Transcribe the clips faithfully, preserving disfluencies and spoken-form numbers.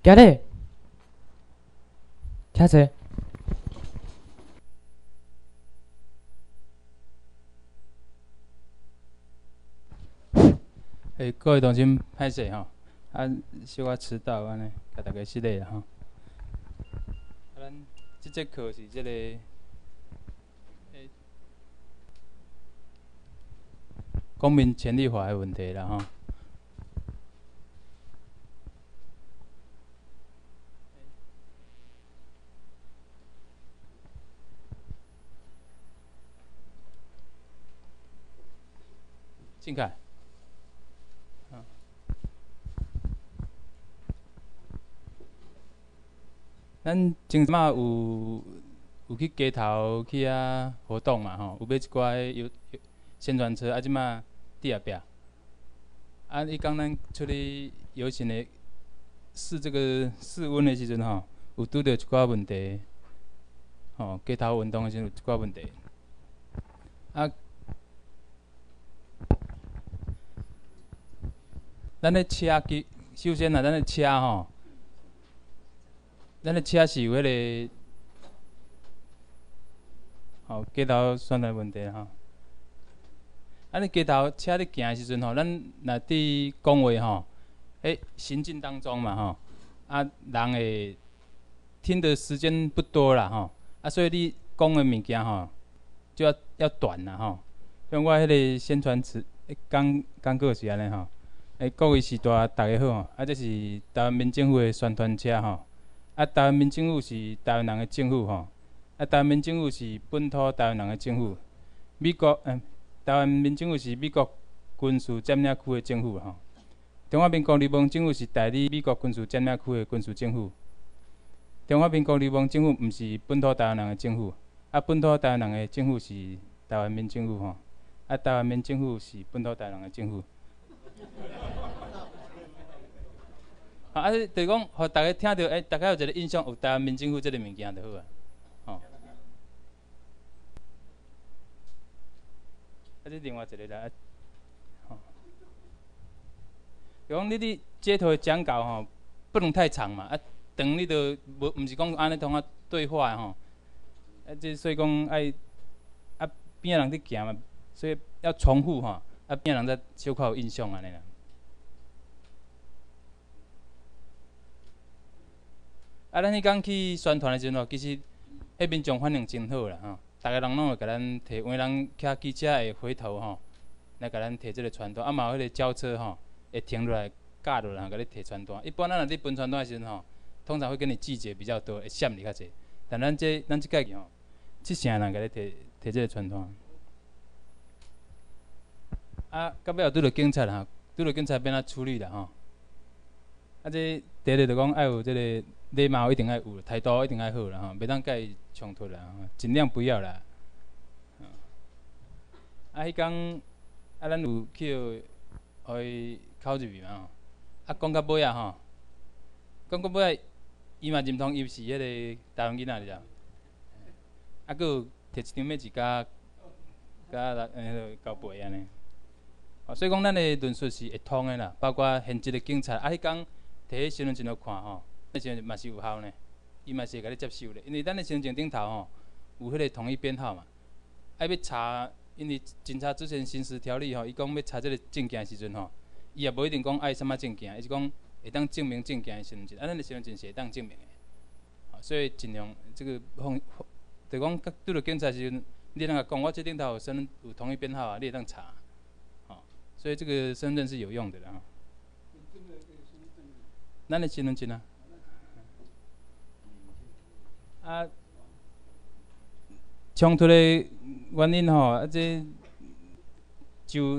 今日听者。 诶、欸，各位同学，歹势吼，啊，小可迟到安尼，甲大家失礼啦吼。啊，咱即节课是即、这个诶，公民权利法诶问题啦吼。静凯。咱前阵有有去街头去遐活动嘛吼，有买一寡有宣传车，啊，即马伫后壁。啊，伊讲咱出去游行的试这个试温的时阵吼，有拄着一寡问题，吼，街头运动的时阵有一寡问题。啊，咱的车机，首先啊，咱的车吼。咱的车是有迄、那个，吼、哦、街头宣传问题吼。啊，你街头车咧行的时阵吼，咱若伫讲话吼，诶，行进当中嘛吼，啊，人会听的时间不多啦吼，啊，所以你讲的物件吼，就要要短啦吼。像我迄个宣传词，讲讲过是安尼吼，诶，各位时代大家好吼，啊，这是台湾民政府的宣传车吼。啊，台湾民政府是台湾人的政府吼，啊，台湾民政府是本土台湾人的政府。美国，嗯，台湾民政府是美国军事占领区的政府吼。中华民国联邦政府是代理美国军事占领区的军事政府。中华民国联邦政府毋是本土台湾人的政府，啊，本土台湾人的政府是台湾民政府吼，啊，台湾民政府是本土台湾人的政府。啊，就是讲，互大家听到，诶，大家有一个印象，有台湾民政府这个物件就好啊，吼、哦。啊，这另外一个啦，吼、哦。就讲你伫街头的讲稿吼，不能太长嘛，啊，长你就无，毋是讲安尼同啊对话吼，啊，这所以讲爱，啊边仔人伫行嘛，所以要重复吼，啊边仔人才小可有印象安尼啦。啊，咱迄天去宣传的时阵吼，其实迄民众反应真好啦吼，逐个人拢会甲咱摕，有诶人骑机车会回头吼，来甲咱摕即个传单，啊嘛有迄个轿车吼，会停落来架落来，甲你摕传单。一般咱若伫分传单的时阵吼，通常会跟你拒绝比较多，会闪你较济。但咱这咱即届吼，七成人甲你摕摕即个传单。啊，到尾后拄着警察吼，拄着警察变怎处理啦吼。啊，这第一就讲爱有即个。礼貌一定爱有，态度一定爱好啦吼，袂当甲伊冲突啦，尽量不要啦。啊，迄天啊，咱有去互伊考入去嘛吼，啊，讲到尾啊吼，讲到尾，伊嘛认同伊是迄个台湾囡仔了，啊，佮有摕一张纸甲甲迄个交杯安尼。哦，所以讲咱的论述是会通的啦，包括现职的警察啊，迄天摕迄身份证来看吼。迄时阵嘛是有效呢，伊嘛是会甲你接受咧，因为咱的身份证顶头吼有迄个统一编号嘛，啊要查，因为警察之前刑事条例吼，伊讲要查即个证件的时阵吼，伊也无一定讲爱什么证件，伊是讲会当证明证件的身份证，啊咱的身份证是会当证明的，所以尽量这个放，就讲拄着警察时阵，你若甲讲我这顶头有身有统一编号啊，你会当查，吼，所以这个身份证是有用的啦。咱的身份证啊。啊，冲突的原因吼，啊这就，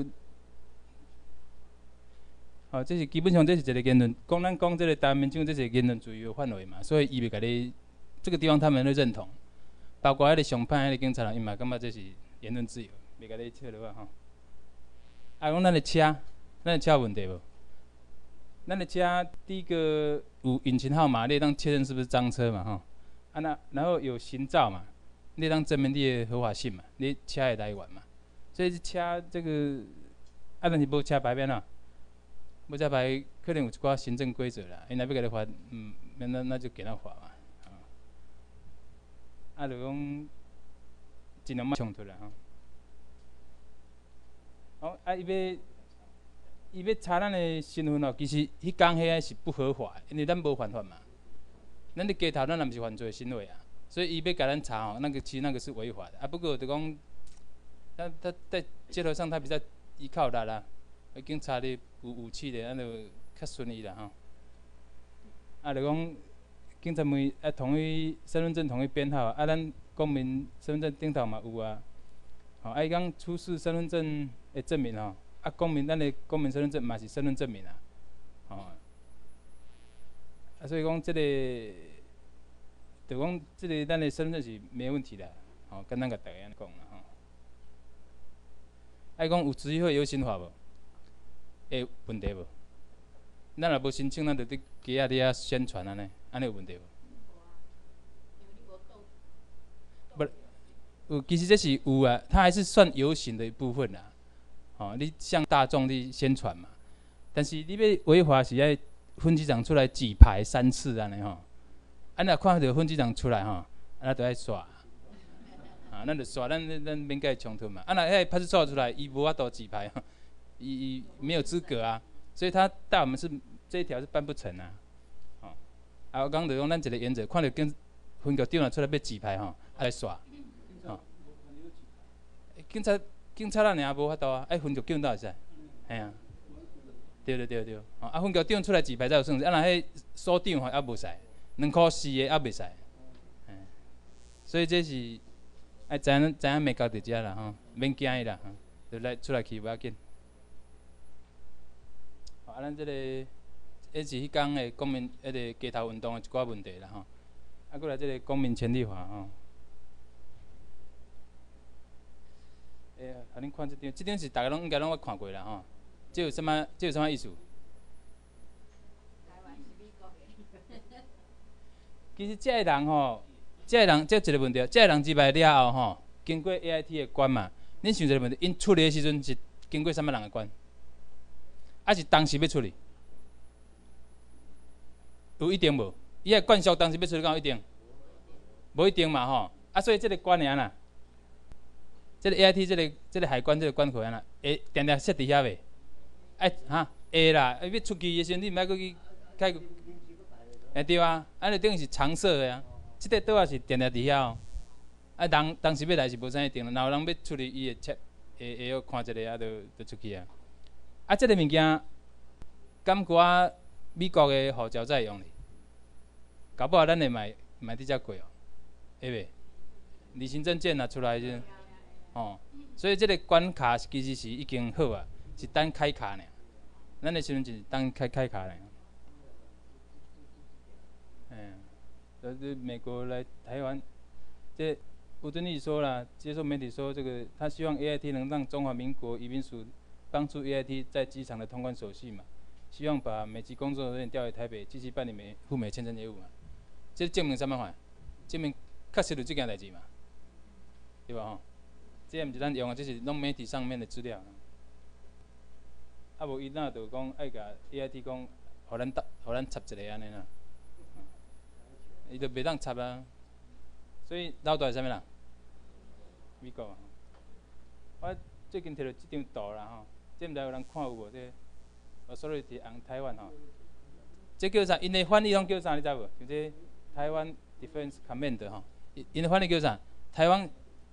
哦，这是基本上这是一个言论，讲咱讲这个台湾民政府这是言论自由的范围嘛，所以伊袂甲你这个地方他们会认同，包括迄个上派迄个警察人，伊嘛感觉这是言论自由，袂甲你切落啊吼。啊，讲咱的车，咱的车有问题无？咱的车第一个有引擎号码，你当确认是不是赃车嘛吼。啊那然后有行照嘛，你当证明你的合法性嘛，你车的来源嘛，所以车这个啊，但是无车牌变啊，无车牌可能有一寡行政规则啦，因若要甲你罚，嗯，那那那就给他罚嘛。啊，就讲尽量莫冲突啦吼。哦，啊，伊要伊要查咱的身份哦，其实迄工迄个是不合法的，因为咱无犯法嘛。咱伫街头，咱也毋是犯罪行为啊，所以伊要甲咱查吼，那个其实那个是违法的啊。不过就讲，他他在街头上他比较依靠力啦，警察咧有武器咧，咱就较顺利啦吼。啊，就讲。警察问啊，同意身份证同意编号啊，咱公民身份证顶头嘛有啊。吼、哦，啊伊讲出示身份证的证明吼，啊公民咱的公民身份证嘛是身份证明啊。吼、哦，啊所以讲即、这个，就讲即个咱的身份证是没问题的，吼、哦，跟咱甲大家安尼讲啦吼。啊伊讲有执委会有审法无？会问题无？咱若无申请，咱就伫街仔底下宣传安尼。安尼有问题无？不，有其实这是有啊，它还是算游行的一部分啦。哦，你向大众去宣传嘛，但是你要违法是要分局长出来举牌三次安尼吼。啊，若看到分局长出来吼，啊，就爱刷。啊，咱就刷，咱咱免甲伊冲突嘛。啊，若迄派出所出来，伊无法度举牌，伊伊没有资格啊，所以他带我们是这一条是办不成啊。啊，我讲就讲咱一个原则，看到警分局长出来要举牌吼，啊来刷，吼。警察警察咱尔无法度啊，爱分局长才会使，嘿啊。对对对对，啊分局长出来举牌才有算，啊若迄所长吼还无使，两箍四个也袂使，所以这是爱知影知影美国伫遮啦吼，免惊伊啦，就来出来去无要紧。啊，咱这个。迄是迄天的公民，迄个街头运动的一寡问题啦吼。啊，过来即个公民权利法吼。诶、欸，互恁看即张，即张是大家拢应该拢捌看过啦吼。即有啥物？即有啥物意思？其实即个人吼，即个人即一个问题，即个人入来了后吼，经过 A I T 的关嘛，恁想一个问题，因处理的时阵是经过啥物人的关？还是当时要处理？有一定无？伊个灌销当时要处理，敢有一定？无一定嘛吼。啊，所以即个关尔啦，即、這个 A I T 即、這个即、這个海关即个关口啊啦，会定定设伫遐袂？哎哈，会啦。要出去的时阵，你毋爱搁去开。哎对啊，啊就等于是常设的啊。即、這个倒也是定定伫遐哦。啊，人当时要来是无啥一定，然后人要处理，伊会切，会会晓看一下啊，就就出去啊。啊，即、這个物件，敢寡美国的护照才会用哩？搞不好咱会买买伫遮过哦，会袂？旅行证件拿出来就，哦，所以即个关卡其实是已经好啊，是等开卡呢。咱的身份证是等开开卡呢。嗯，就是美国来台湾，这吴敦义说了，接受媒体说，这个他希望 A I T 能让中华民国移民署帮助 A I T 在机场的通关手续嘛。希望把美籍工作人员调回台北，继续办理美赴美签证业务嘛。这证明啥物款？证明确实有这件代志嘛，对吧？吼，这毋是咱用的，这是拢媒体上面的资料。啊，无伊那就讲爱甲 A I T 讲，互咱搭，互咱插一个安尼啦。伊就袂当插啊。所以老大是啥物人？美国啊。我最近摕到这张图啦吼，这毋知有人看有无？这 Authority on Taiwan 吼，这叫啥？因的翻译拢叫啥？你知无？就这台湾 Defense Command 吼，因的翻译叫啥？台湾。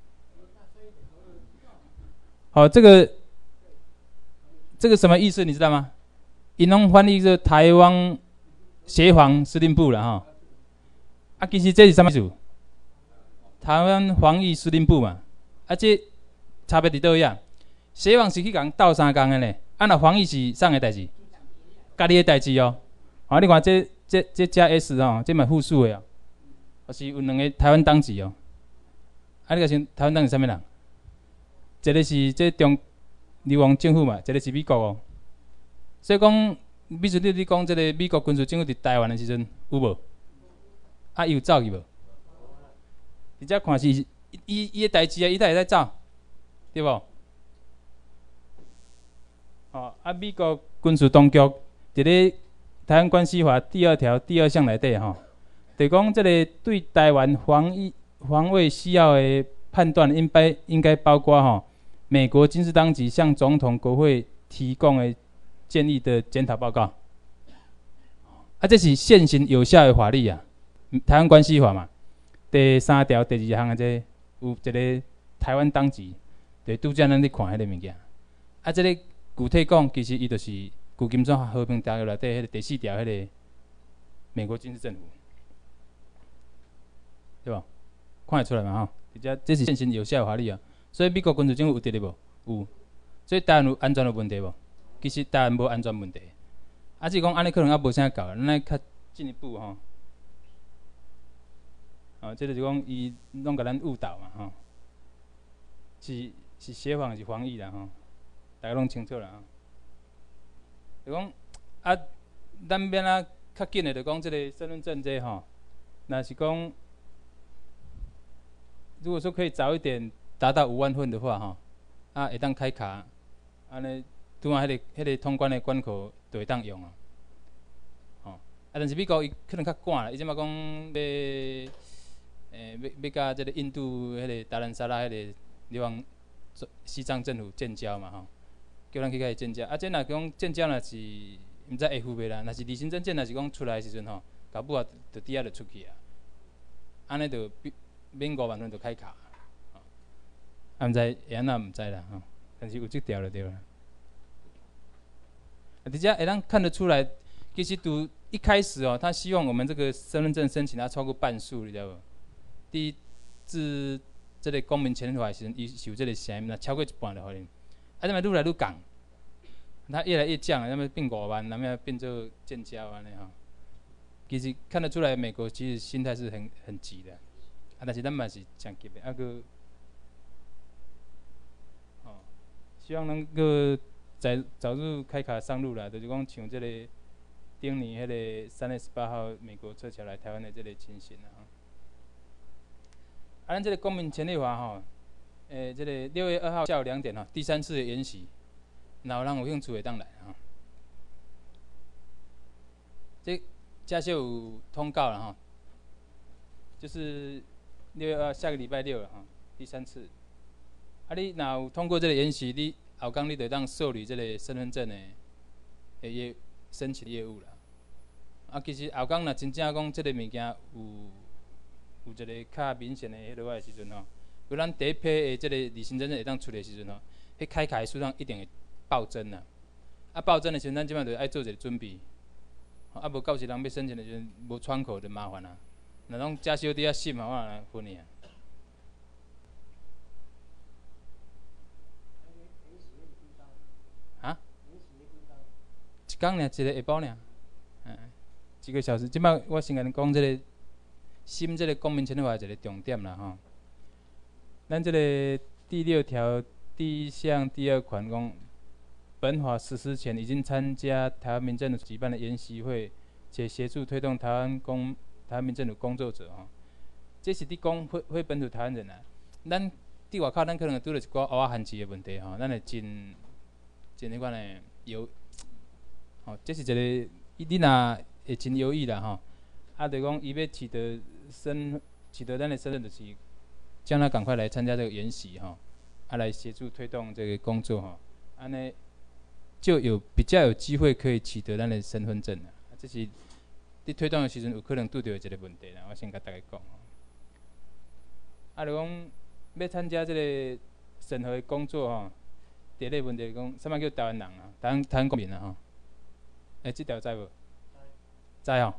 好，这个这个什么意思？你知道吗？因拢翻译是台湾协防司令部啦吼。啊，其实这是啥意思？台湾防御司令部嘛。啊，这差别伫倒位啊？协防是去共斗相共的呢。啊，若防疫是啥个代志？家己的代志哦。啊，你看这这这加 S 哦，这嘛复数的哦，还是有两个台湾党籍哦。啊，你甲想台湾党是啥物人？一个是这中流亡政府嘛，一个是美国哦。所以讲，比如你你讲这个美国军事政府伫台湾的时阵有无？啊，伊有走去无？伫遮看是伊伊的代志啊，伊才会使走，对无？哦，啊，美国军事当局伫咧台湾关系法第二条第二项内底吼，就讲这个对台湾防疫防卫需要的判断，应该应该包括吼，美国军事当局向总统、国会提供的建议的检讨报告。啊，这是现行有效的法律啊，台湾关系法嘛，第三条第二项啊，这有一个台湾当局，就拄则咱咧看迄个物件。啊，这个具体讲，其实伊就是旧金山和平条约内底迄个第四条迄个美国军事政府，对吧？看得出来嘛吼？而且这是现行有效的法律啊，所以美国军事政府有得哩无？有。所以台湾有安全有问题无？其实台湾无安全问题。啊，只是讲安尼可能还无啥够，咱来较进一步吼。哦，这就是讲伊拢甲咱误导嘛吼，是是协防是防疫啦吼，大家拢清楚啦吼。就讲啊，咱免啊较紧的，就讲这个身份证这吼，若是讲如果说可以早一点达到五万份的话吼，啊会当开卡，安尼拄啊迄个迄个通关的关口就会当用啊。吼，啊但是美国伊可能较赶啦，伊即马讲要诶要要甲即个印度迄个达兰萨拉迄个流亡西藏政府建交嘛吼。叫咱去甲伊建交，啊，这若讲建交，若是毋知会赴袂啦。若是离心证件，若是讲出来的时阵吼，搞不好就底下就出去啊。安尼就免五万份就开卡，啊，毋知会安怎毋知啦吼。但是有这条就对啦。啊，而且会当看得出来，其实拄一开始哦，他希望我们这个身份证申请要超过半数，你知道无？第一自这个公民权利法的时阵，伊是有这个声音，若超过一半就互恁。啊，那么愈来愈降，它越来越降了，那么变五万，那么变做建交安尼吼。其实看得出来，美国其实心态是很很急的，啊，但是咱嘛是真急的，啊个，哦，希望能够早早日开卡上路啦，就是讲像这个顶年迄个三月十八号美国撤侨来台湾的这个情形啦吼。啊，咱这个公民权利法吼。诶、欸，这个六月二号下午两点哈，第三次的研习，然后让有兴趣的当来哈。这加修有通告了哈，就是六月二下个礼拜六了哈，第三次。啊，你若有通过这个研习，你后天你得当受理这个身份证的诶业申请业务啦。啊，其实后天若真正讲这个物件有有一个较明显的迄落个时阵吼。如咱第一批的这个离心证会当出的时阵吼，迄开卡的数量一定会暴增啦。啊，暴增的时阵，咱即摆就爱做一个准备。啊，无到时人要申请的时阵无窗口就麻烦啦。若拢假小伫遐审嘛，我来分去啊。啊？一工尔，一个下晡尔，嗯，一个小时。即摆我先甲你讲，这个审这个公民权利法一个重点啦吼。咱这个第六条第一项第二款讲，本法实施前已经参加台湾民政府举办的研习会，且协助推动台湾公台湾民政府工作者吼，这是伫讲非非本土台湾人啊。咱伫外口，咱可能拄着一寡蚵仔限制的问题吼，咱会真真迄款的犹，吼，这是一个你若会真犹豫啦吼。啊，就讲伊要取得身取得咱的身份，就是。叫他赶快来参加这个研习哈，啊，来协助推动这个工作哈，安尼就有比较有机会可以取得咱的身份证啦。这是伫推动的时阵有可能拄到一个问题啦，我先甲大家讲。啊，就讲要参加这个审核的工作吼，第一个问题讲，啥物叫台湾人啊？台湾台湾公民啊吼。诶、欸，这条知无？知吼。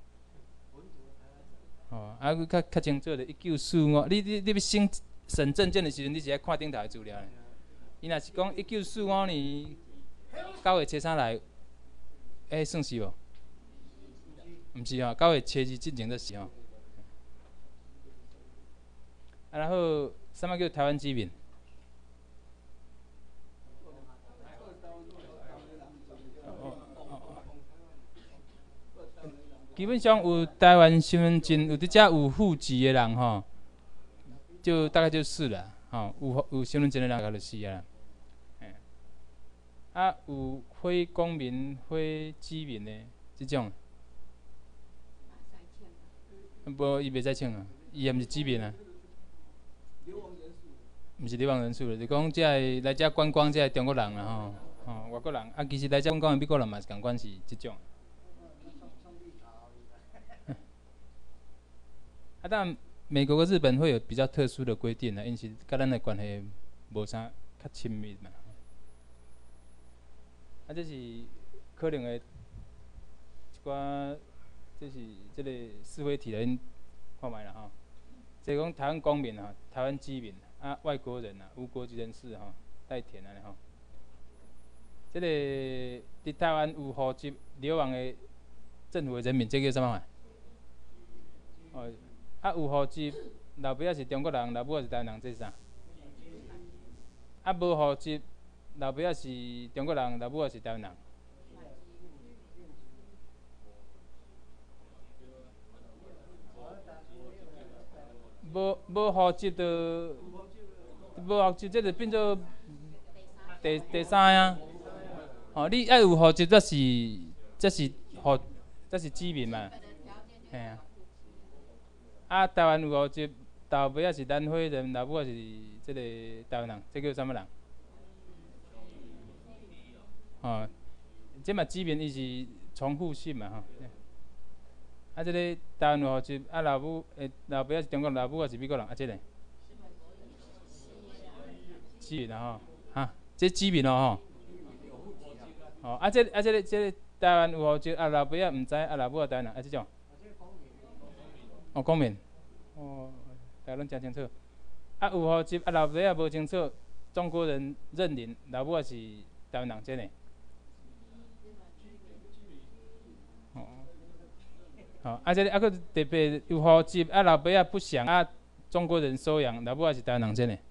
哦，啊，佮较较清楚的，一九四五，你你你要审审证件的时阵，你是爱看顶头的资料嘞。伊若是讲一九四五年九月初三来，哎、欸，算是无？毋是吼，九月初二之前就是吼。啊，然后啥物叫台湾居民？基本上有台湾身份证，有伫遮有户籍的人吼，就大概就是了，吼，有有身份证的人就是啊。啊，有非公民、非居民的， 即种。无，伊袂使请啊，伊也毋是居民啊。毋是流亡人数了，就讲遮个来遮观光遮个中国人啦吼，吼外国人啊，其实来遮观光的美国人嘛是共款是即种。啊，当然美国跟日本会有比较特殊的规定啦，因是甲咱的关系无啥较亲密嘛。啊，这是可能的一寡，这是这个是非题来看卖啦吼。即讲台湾公民啊，台湾居民啊，外国人啊，无国籍人士吼，代填安尼吼。即个伫台湾有户籍流亡的政府的人民，这叫啥物？哦，啊有户籍老爸仔是中国人，老母仔是台湾人，这是啥？啊无户籍老爸仔是中国人，老母仔是台湾人。无无户籍就无户籍，这就变做第第三啊。哦，你爱有户籍，则是则是户，则是居民嘛。嘿啊。啊，台湾有户籍，老爸仔是南非人，老母仔是这个台湾人，这叫啥物人？哦，这嘛居民伊是重复性嘛吼。啊，这个台湾有户籍，啊老母诶老爸仔是中国人，老母仔是美国人，啊这个居民啊吼，哈，这居民哦吼。哦，啊这啊这个这个台湾有户籍，啊老爸仔毋知，啊老母仔台湾人，啊这种。哦，公民。哦，大家拢真清楚。啊有户籍，啊老爸仔无清楚，中国人认领，老母仔是台湾人，这个。哦，啊，这个啊，佫特别有户籍，啊，老爸仔不详，啊，中国人收养，老母仔是台湾人，真诶。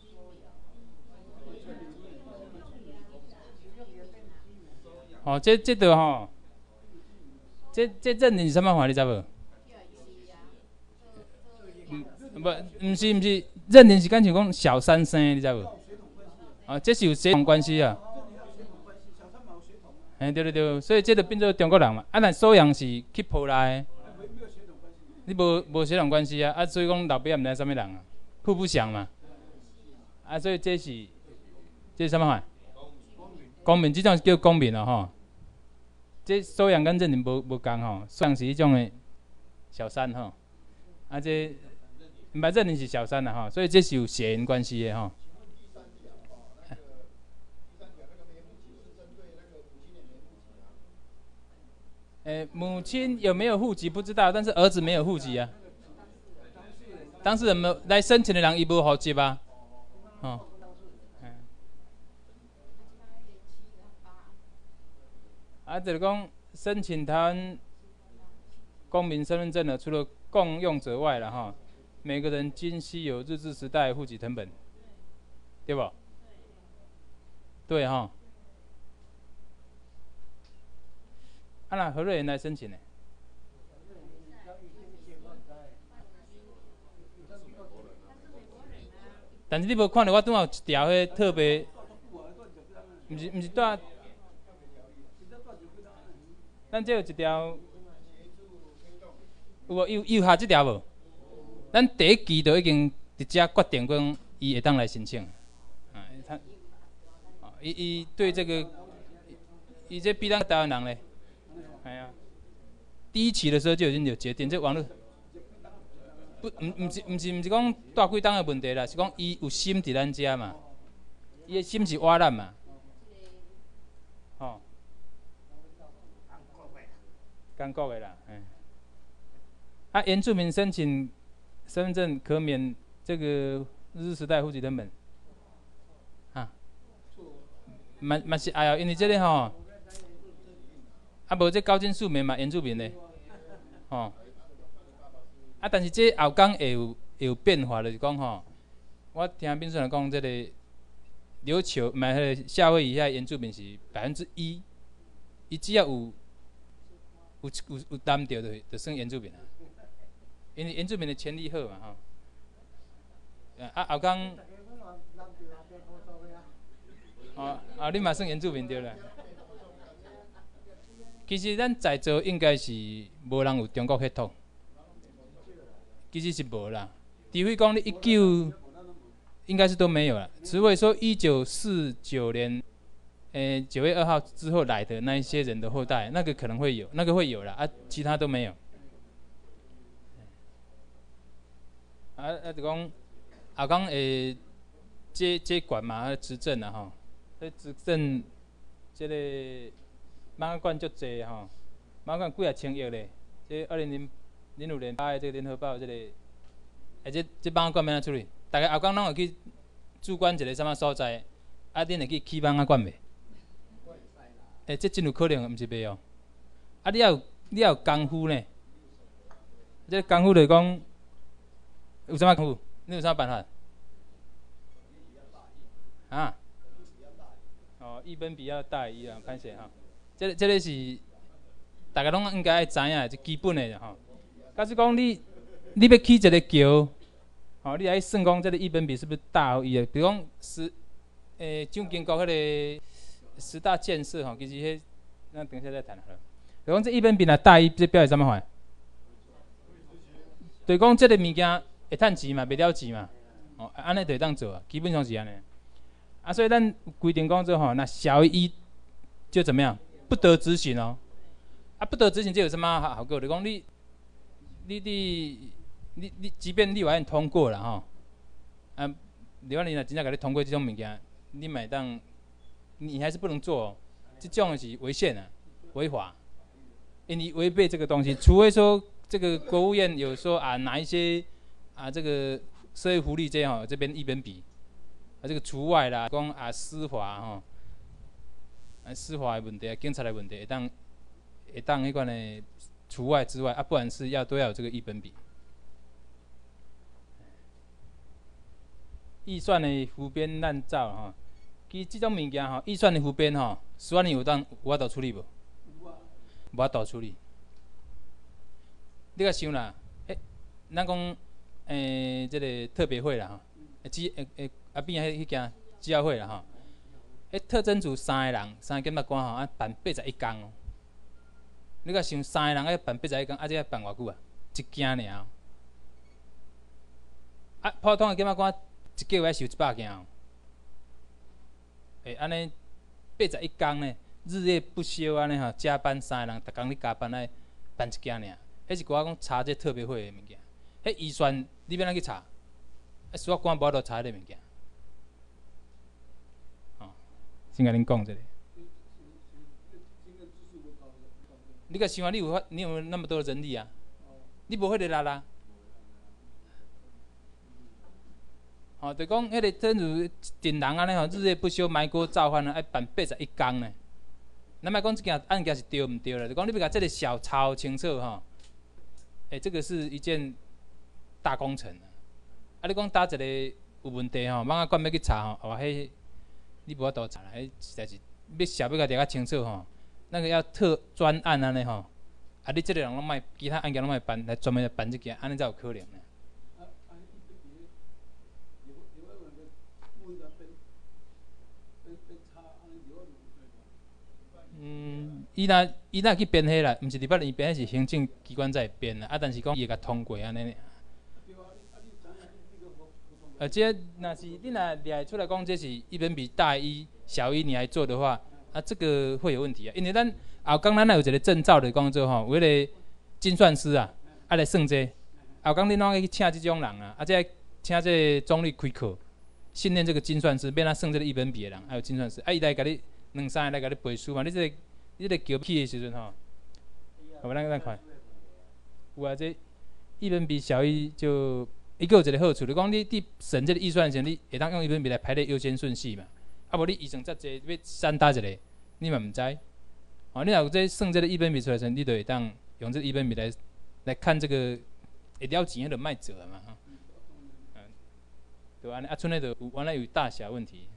哦，这这个吼，这这认领是啥物话？你知无？唔，不，毋是毋是，认领是敢像讲小三生，你知无？哦，这是有血统关系啊。哎，对对对，所以这就变做中国人嘛。啊，但收养是去抱来的，你无无血统关系啊。啊，所以讲老爸也毋知啥物人啊，互不详嘛。啊，所以这是这是啥物话？公民，这种叫公民咯吼。这收养跟认领无无共吼，收养是迄种的小三吼。啊，这毋捌认领是小三啦吼，所以这是有血缘关系的吼。诶，母亲有没有户籍不知道，但是儿子没有户籍啊。当事人没来申请的人，伊无户籍啊。哦，啊，就是讲申请台湾公民身份证的，除了共用者外了哈，每个人均须有日治时代户籍成本，对不？对哈。啊，那何瑞元来申请呢？但是你无看到我拄有一条迄特别，毋是毋是带，咱这有一条，有无？有有下这条无？咱第一期就已经直接决定讲，伊会当来申请。啊，他，啊，伊伊对这个，伊这比咱台湾人咧。哎呀，第一期的时候就已经有决定，这网络不，唔唔是唔是唔是讲大几档的问题啦，是讲伊有心伫咱遮嘛，伊的心是挖咱嘛，吼，刚国的啦，哎，啊，原住民申请身份证可免这个日治时代户籍成本，啊，嘛嘛是哎呀，因为这个吼。啊，无这高金素棉嘛，原住民的，吼、哦。啊，但是这后港会有会有变化，就是讲吼，我听民选人讲，这个琉球买迄个夏威夷遐原住民是百分之一，伊只要有有有有担着就就算原住民啊，因为原住民的权利好嘛，吼。啊，后港，哦，啊，你嘛算原住民对啦。 其实咱在座应该是无人有中国血统，其实是无啦。除非讲你一九，应该是都没有了。除非说一九四九年，诶九月二号之后来的那一些人的后代，那个可能会有，那个会有啦啊，其他都没有。啊啊，就讲后讲诶，接接管嘛，执政啊吼，迄执政，即、這个马英管足济吼，马英管几啊千亿咧，即二零零零五年发的这个联合报即、這个，诶，即即马英管要安怎处理？大家后讲拢会去主管一个什么所在，啊，恁会去起马英管袂？诶，这真有可能，毋是袂哦。啊，你要有你要有功夫呢，这功夫就是讲。有啥功夫？你有啥办法？啊？哦，一本比较大于啊，歹势哈。这个、这个是大家拢应该爱知影的，即基本的吼。假使讲你你要起一个桥，吼、哦，你爱算讲这个一本比是不是大于伊的？比如讲十诶，蒋经国迄个十大建设吼，其实迄咱等一下再谈好了。比如讲这一本比若大于，这表示啥物款？就是讲这个物件。会趁钱嘛，袂了钱嘛，哦，安尼就会当做啊，基本上是安尼。啊，所以咱规定讲做吼，那小于一就怎么样，不得执行哦。啊，不得执行，这有什么好好过？就讲你，你你你你，即便立法院通过了吼，啊，立法院若真正甲你通过这种物件，你买当，你还是不能做哦。这种是违宪啊，违法，因为违背这个东西，除非说这个国务院有说啊，哪一些。啊，这个社会福利这吼，这边一本比，啊，这个除外啦，讲啊司法吼，啊司法的问题、警察的问题，会当会当迄款的除外之外，啊，不然是要都要有这个一本比。预算的胡编乱造吼，其实这种物件吼，预算的胡编吼，司法院有当有法度处理无？无法度处理。你甲想啦，诶、欸，咱讲。诶、欸，这个特别会啦吼，诶，诶诶，啊边迄迄件纪要会啦吼，迄特侦组三个人，三个检察官吼，啊办八十一工哦。你甲想三个人爱办八十一工，啊这要办偌久啊？一件尔。啊，普通的检察官一个月要收一百件哦。诶，安尼八十一工呢，日夜不休安尼吼，加班三个人，逐工咧加班来办一件尔。迄是我讲查这特别会的物件。迄预算你要哪去查？啊，司法官无法度查迄个物件。哦，先甲恁讲一下。你甲想下，你有法，你有那么多人力啊？你无迄个力啦。哦，就讲迄个真如一群人安尼吼，日夜不休，埋锅造饭啊，爱办八十一工呢。咱莫讲这件案件是对毋对啦，就讲你要甲这个小抄清楚吼。诶、欸，这个是一件。大工程啊！啊，你讲打一个有问题吼，网啊管要去查吼，哇，迄你无法度查啦，迄实在是要写要甲查较清楚吼。那个要特专案安尼吼，啊，你这个人拢莫，其他案件拢莫办，来专门来办这件，安尼才有可能呢。嗯，伊若伊若去编迄啦，毋是立法院编，是行政机关在编啦。啊，但是讲伊会甲通过安尼。呃，这若是你若列出来讲，这是一本比大一、小一，你还做的话，啊，这个会有问题啊。因为咱后港咱有一个证照的讲做吼，有迄个精算师啊，啊来算这。后港恁拢去请这种人啊，啊，再请这总理开课，训练这个精算师，变他算这个一本比的人，还有精算师，啊，伊来甲你两三个来甲你背书嘛。你这个你这个桥起的时阵吼，好，咱咱看，有啊，这一本比小一就。伊个有一个好处，就讲你伫审这个预算时，你会当用一本笔来排列优先顺序嘛。啊，无你预算遮济，要删搭一个，你嘛毋知。哦，你若有这算这个一本笔出来时，你就会当用这一本笔来来看这个会了钱，迄就卖做嘛。嗯，对安尼，啊，剩诶就有原来有大小问题。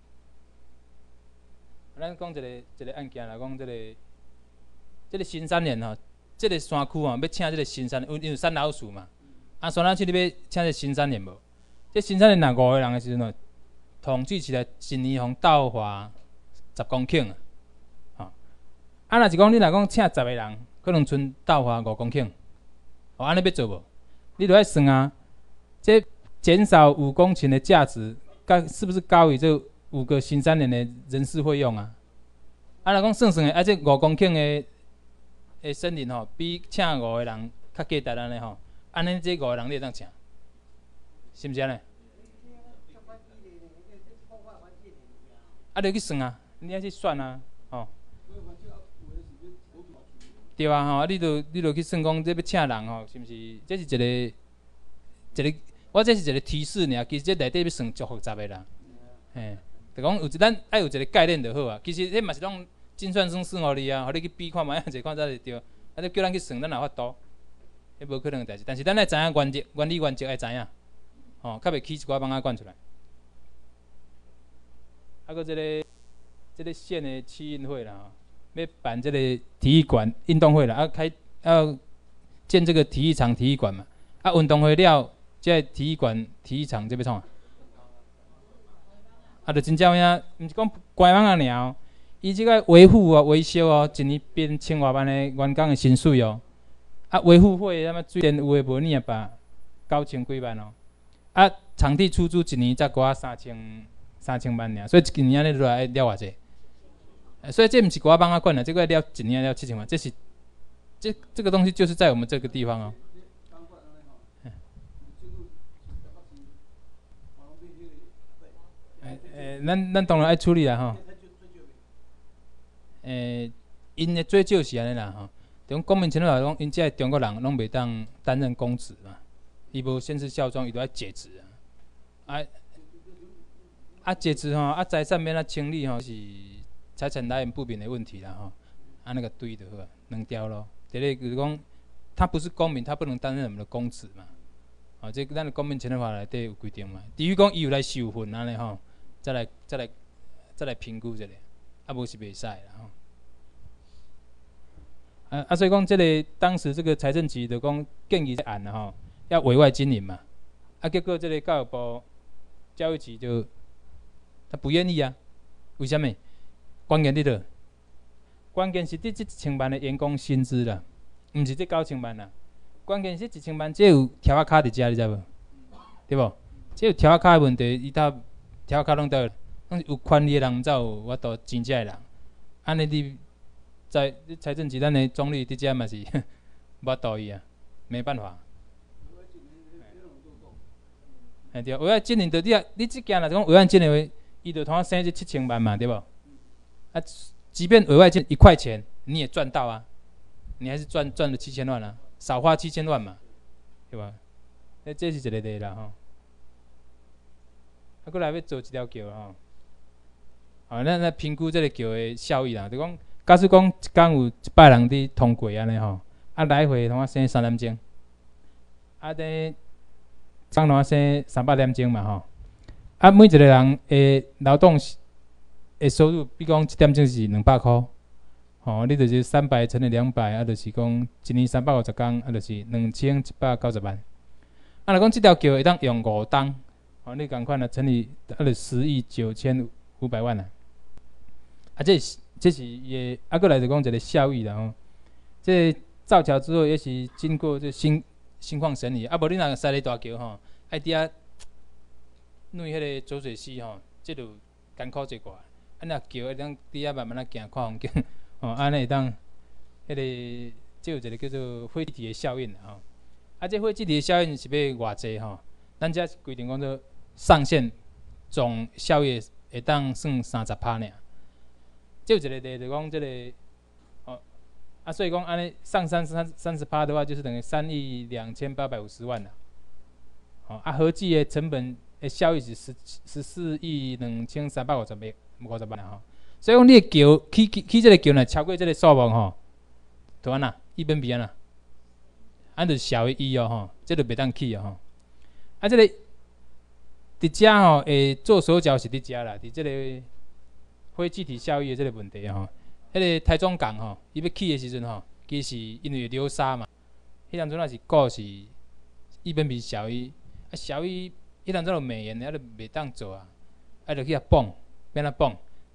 咱讲一个一个案件来讲，这个这个新三年吼，这个山区吼要请这个新三，因为三老鼠嘛。啊，山南区你要请这新三年无？这新三年若五个人的时阵哦，统计起来一年互斗花十公顷啊，吼、哦。 啊，若是讲你若讲请十个人，可能剩到花五公顷，哦，安尼要做无？你著爱算啊，这减少五公顷的价值，高是不是高于这五个新三年的人事费用啊？啊，若讲算算的，啊，这五公顷的的森林吼，比请五个人较价值安尼吼，安尼这五个人你会当请，是毋是安尼？啊，你去算啊，你爱去算啊，吼。对啊，吼，啊，你著你著去算讲，这要请人吼，是毋是？这是一个一个，我这是一个提示尔，其实这内底要算足复杂的啦。嘿，就讲有一咱爱有一个概念就好啊。其实迄嘛是拢精算算算互你啊，互你去比看卖，一看才会对。啊，你叫咱去算，咱哪法度？迄无可能的代志。但是咱爱知影原则、原理、原则爱知影，吼，较袂起一寡蠓仔管出来。啊，搁这个这个县的区运会啦，吼。要办这个体育馆运动会了，啊开要建这个体育场、体育馆嘛，啊运动会了，这体育馆、体育场这要创啊？啊，就真正呀，毋是讲官网啊尔，伊即个维护哦、维修哦，一年变千外万的员工的薪水哦，啊维护费什么水电有诶无呢啊吧，九千几万哦，啊场地出租一年才过三千三千万尔，所以一年安尼落来了偌济？所以这不是国家帮他管的，这个要几年要七千万，这是这这个东西就是在我们这个地方哦。诶诶，咱咱当然爱处理啦吼。诶，因的追究是安尼啦吼，从公民程度来讲，因这中国人拢袂当担任公职嘛，伊无宣誓效忠，伊都要解职啊。啊啊解职吼，啊财产免啊清理吼是。财产来源不明的问题啦，吼，啊那个对就好啊，两条咯。第一就是讲，他不是公民，他不能担任我们的公职嘛，哦，这咱的公民权利法内底有规定嘛。至于讲伊有来受训安尼吼，再来再来再来评估一下，啊无是袂使啦吼。啊啊，所以讲这个当时这个财政局就讲建议案啦吼，要委外经营嘛，啊结果这个教育部教育局就他不愿意啊，为什么？关键伫倒，关键是伫这一千万的员工薪资啦，毋是这九千万啦。关键是一千万，这有条仔卡伫遮，你知无？对无？这有条仔卡的问题，伊搭条仔卡拢倒，拢是有权利的人才有法度钱这的人。安尼你在财政局咱的总理伫遮嘛是无法度伊啊，没办法。哎对，委外经营着你啊，你即件若是讲委外经营的，伊就通省这七千万嘛，对无？啊，即便额外进一块钱，你也赚到啊，你还是赚赚了七千万啊，少花七千万嘛，对吧？那这是一个例啦吼。啊，过来要做一条桥吼，好，咱来评估这个桥的效益啦。就讲，假使讲一天有一百人伫通过安尼吼，啊来回通啊省三点钟，啊等总通啊省三百点钟嘛吼，啊每一个人的劳动诶，收入比讲一点钟是两百块，吼、哦，你就是三百乘以两百，啊，就是讲一年三百五十天，啊，就是两千一百九十万。啊，若讲这条桥会当用五档，吼、哦，你共款啊乘以啊，就十亿九千五百万啊。啊，这是这是也啊，过来就讲一个效益啦吼。这造桥之后，也是经过这新新况审理，啊，无你若塞咧大桥吼，爱伫遐弄迄个浊水溪吼，这就艰苦一寡。啊，若桥会当伫遐慢慢啊行看风景，吼，安尼会当，迄、那个即有一个叫做火气的效应吼。啊，这火气的效应是要偌济吼？咱遮规定讲做上限总效益会当算三十趴尔。即有一个例就讲即、这个，哦，啊，所以讲安尼上三三三十趴的话，就是等于三亿两千八百五十万啦。哦，啊，合计的成本的效益是十十四亿两千三百五十万。五十万吼，所以讲你的桥起起起这个桥呢，超过这个数目吼，就安那一边比安那，安就小于一哦吼，这就袂当起哦吼。啊，这个伫遮吼，诶，做手脚是伫遮啦，伫这个非具体效益的这个问题吼，迄、那个台中港吼，伊要起的时阵吼，其实因为流沙嘛，迄当阵也是股是一边比小于啊小于迄当阵有美元，啊就袂当做啊，啊就去遐蹦。变啊蹦，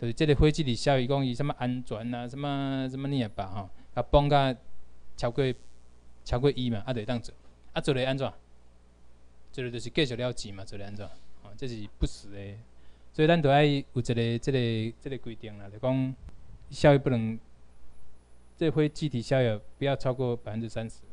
就是这个火气体效益，讲伊什么安全啊，什么什么你也罢吼，啊绑甲超过超过一嘛，啊就会当做，啊做咧安怎？做咧就是继续了钱嘛，做咧安怎？哦，这是不实的，所以咱都爱有一个这个这个规定啦，就讲效益不能，这个火气体效益不要超过百分之三十。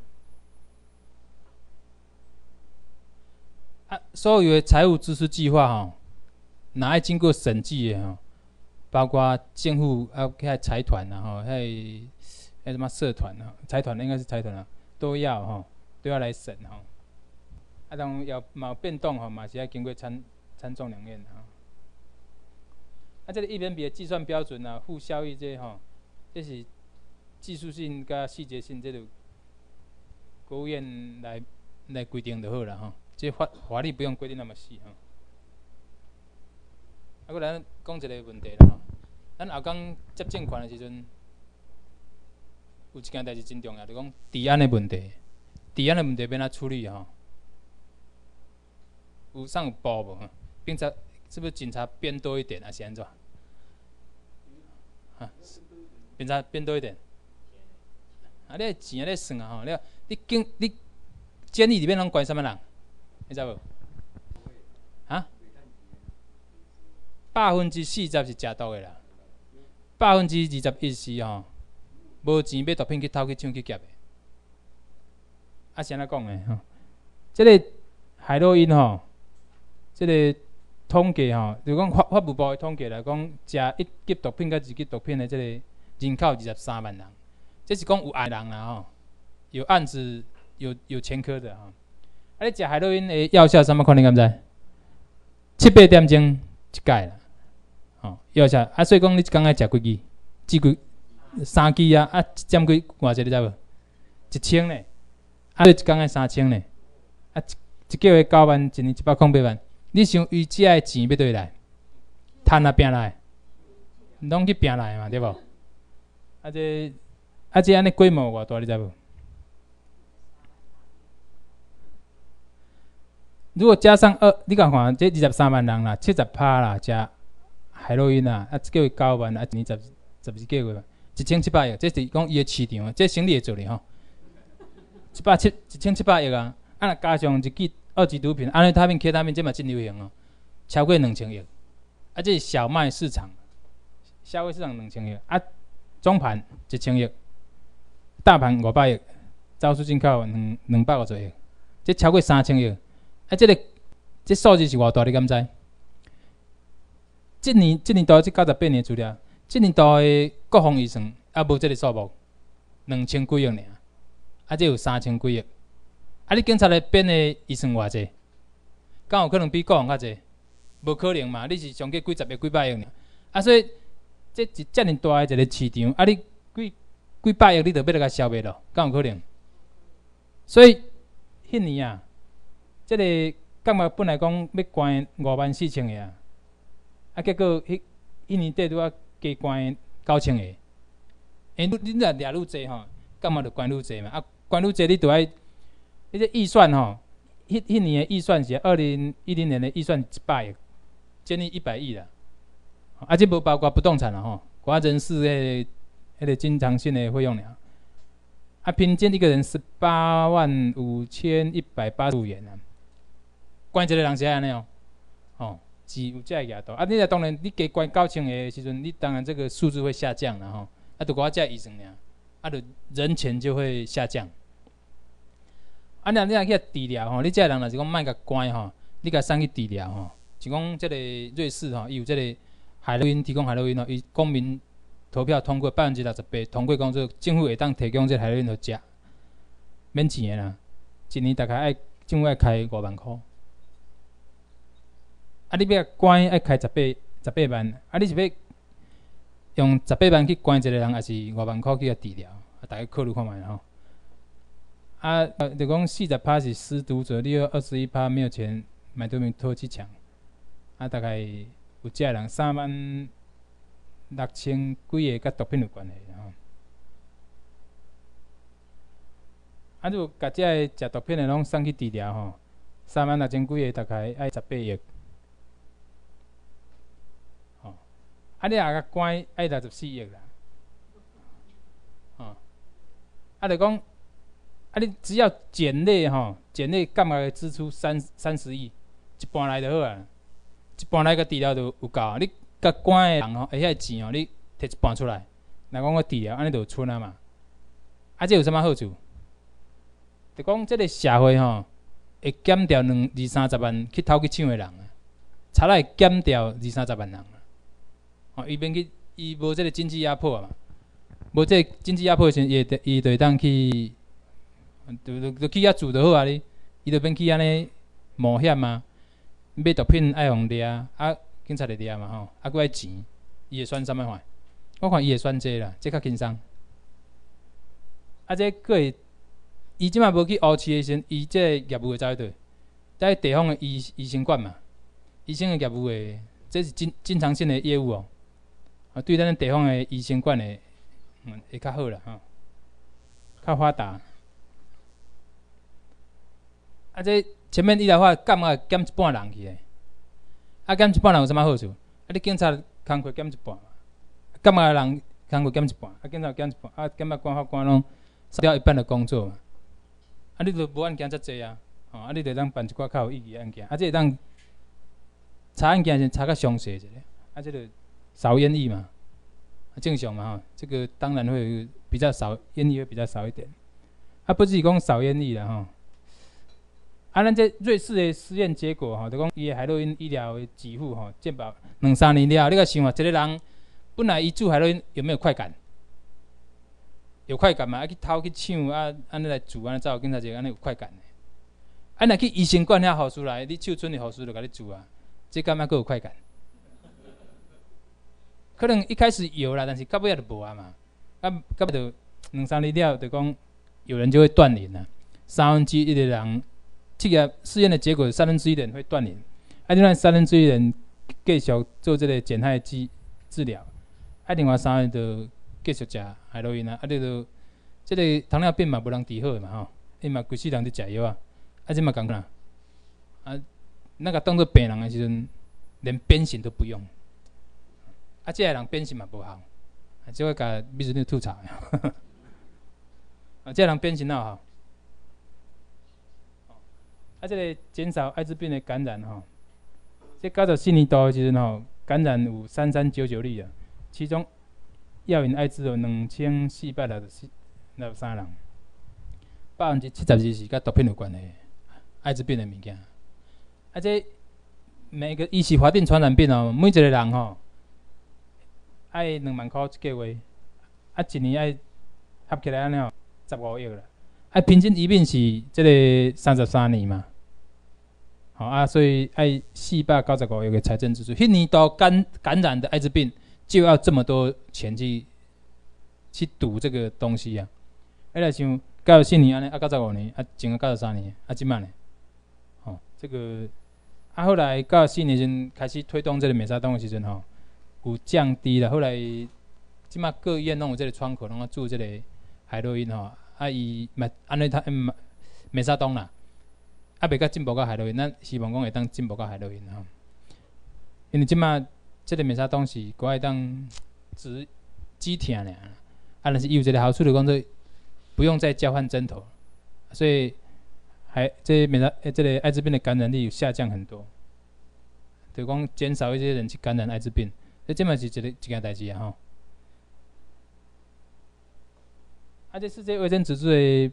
啊，所有的财务支出计划吼，哪爱经过审计的吼，包括政府啊，遐财团啊吼，遐遐什么社团啊，财团应该是财团啊，都要吼，都要来审吼。啊，当然要嘛有变动吼，嘛是要经过参参众两院吼。啊，这个一边比的计算标准啊，负效益这吼，这是技术性甲细节性，这个国务院来来规定就好了吼。这法法律不用规定那么细吼。啊，搁咱讲一个问题啦吼，咱后讲接证款的时阵，有一件代志真重要，就讲治安的问题。治安的问题要怎处理吼？有啥有报无？警察是不是警察变多一点，还是安怎？啊，警察变多一点。啊，你钱啊，你算啊吼，你你警你监狱里面拢关什么人？你知无？啊？百分之四十是食毒的啦，百分之二十一是吼，无钱买毒品去偷去抢去劫的。啊，是安怎讲的吼？这个海洛因吼，这个统计吼，就讲法法务部的统计来讲，食一级毒品甲二级毒品的这个人口二十三万人，这是讲有案人啦吼，有案子有有前科的吼。啊，你食海洛因的药效什么款？你敢知？七八点钟一盖啦，吼药效啊，所以讲你一工爱食几支？几几三支啊？啊，一针几偌济？你知无？一千呢？啊，你一工爱三千呢？啊，一一个月九万，一年一百零八万。你想伊遮的钱要倒来？趁啊拼来，拢去拼来嘛，对无？啊这啊这安尼规模偌大，你知无？如果加上二，你讲看，这二十三万人啦，七十趴啦，食海洛因啦，啊，一个月九万，啊，一年十十二个月嘛，一千七百亿，这是讲伊的市场，这生理会做哩吼。一百七一千七百亿啊，啊，若加上一支二级毒品，安尼他命、K 他命，这嘛真流行哦，超过两千亿，啊，这是小麦市场，消费市场两千亿，啊，中盘一千亿，大盘五百亿，招出进口两两百五十亿，这超过三千亿。啊，这个这数字是偌大？你敢知？今年今年度这九十八年资料，今年度的国防预算啊无这个数目，两千几亿尔，啊，这有三千几亿。啊，你警察的编的预算偌济？敢有可能比国防较济？无可能嘛！你是上计几十亿、几百亿尔。啊，所以这一遮尔大的一个市场，啊，你几几百亿，你就要来甲消灭咯？敢有可能？所以迄年啊。这个感觉本来讲要关五万四千个啊，啊结果迄一年底拄啊加关九千个，诶，你若掠愈济吼，感觉就关愈济嘛。啊，关愈济你就爱，你这预算吼，迄迄年的预算是二零一零年的预算一百亿，将近一百亿啦。啊，这无包括不动产啦吼，寡人事迄个迄个经常性的费用了。啊，平均一个人十八万五千一百八十五元啊。关一个人是安尼哦，哦，是有这个额度。啊，你当然你加关九千个的时阵，你当然这个数字会下降啦吼。啊，就我这预算尔，啊，就人权就会下降。啊，你你若去治疗吼，你这个人若是讲莫甲关吼，你甲送去治疗吼，是讲这个瑞士吼，伊有这个海洛因提供海洛因吼，伊公民投票通过百分之六十八，通过讲说政府会当提供这海洛因互食，免钱的啦，一年大概爱政府爱开五万块。啊！你要关爱开十八十八万，啊！你是要用十八万去关一个人，还是五万块去甲治疗？啊，大家考虑看卖吼。啊，就讲四十趴是失毒者，你有二十一趴没有钱买对面透气墙，啊，大概有这人三万六千几个甲毒品有关系吼。啊，如果甲这个食毒品的拢送去治疗吼，三万六千几个大概爱十八亿。 啊，你若甲关爱六十四亿啦，哦，啊，就讲，啊，你只要减类吼，减类干嘛的支出三三十亿，一半来就好啊，一半来个治疗就有够啊。你甲关的人吼，会遐钱吼，你摕一半出来，若讲我治疗，安尼就有剩啊嘛。啊，这有啥物好处？就讲这个社会吼，会减掉两二三十万去偷去抢的人啊，差来减掉二三十万人啊。哦，伊免去，伊无这个经济压迫啊嘛，无这个经济压迫的时，伊伊就会当去，就就就去遐住就好啊你，伊就免去安尼冒险啊，买毒品爱互掠啊，啊警察会掠嘛吼，啊佫爱钱，伊会选啥物款？我看伊会选这啦，这较轻松。啊，这佫会，伊即马无去乌市的时，伊这业务会走去倒？在地方的医医生馆嘛，医生的业务会，这是经经常性的业务哦。啊，对咱地方的医生馆的，嗯，会较好啦吼，较发达。啊，这前面医疗法干嘛减一半人去诶？啊，减一半人有啥物好处？啊，你警察工课减一半嘛，干嘛人工课减一半？啊，警察减一半，啊，检察官、法官拢少掉一半的工作嘛。啊，你就无案件遮济啊，吼、哦，啊，你就当办一寡较有意义的案件，啊，这会当查案件先查较详细一点，啊，这个少烟议嘛，正常嘛吼，这个当然会比较少，烟议会比较少一点。啊，不是讲少烟议啦吼。啊，咱这瑞士的实验结果吼，就讲伊的海洛因医疗的给付吼，健保两三年了，你甲想啊，一个人本来伊注海洛因有没有快感？有快感嘛？啊去偷去抢啊，安尼来做，安尼走警察局安尼有快感的。啊，若去医生馆遐护士来，你手准的护士就甲你做啊，这敢若佫有快感？可能一开始有啦，但是到尾就无啊嘛。啊，到尾就两三年了，就讲有人就会断联啦，三分之一的人。这个试验的结果，三分之一的人会断联，啊，另外三分之一人继续做这个减害治治疗，啊，另外三个就继续食海洛因啊，啊，这个这个糖尿病嘛无人治好的嘛吼，伊嘛规世人伫食药啊，啊，这嘛共款啊，那个当做病人的时阵，连鞭刑都不用，啊，这个人鞭刑嘛无效，啊，这个甲秘书长吐槽，啊，这个人鞭刑哪有效？啊，这个减少艾滋病的感染吼，这九十四年度的时阵吼，感染有三三九九例啊，其中药引艾滋有两千四百六十四六十三人，百分之七十二是甲毒品有关的艾滋病的物件。啊，这每个伊是法定传染病哦，每一个人吼爱两万块一个月，啊，一年爱合起来安尼吼十五亿啦。啊，平均寿命是这个三十三年嘛，好、哦、啊，所以爱四百九十五亿个财政支出，迄年度感感染的艾滋病就要这么多钱去去赌这个东西啊！哎，来想九十四年安尼，啊九十五年，啊前个九十三年，啊即满呢？哦，这个啊后来九十四年时开始推动这个美沙酮的时阵吼，有降低了，后来即满各医院拢有这个窗口，拢要注这个海洛因吼。啊，伊嘛安尼他嗯美沙酮啦，啊袂甲进步到海洛因，咱希望讲会当进步到海洛因吼。因为即马即个美沙酮是国外当止止痛尔，啊但是伊有一个好处就讲做不用再交换针头，所以还这美沙诶这个艾滋病的感染率有下降很多，就讲减少一些人去感染艾滋病，这即嘛是一个一件代志啊吼。啊，这世界卫生组织的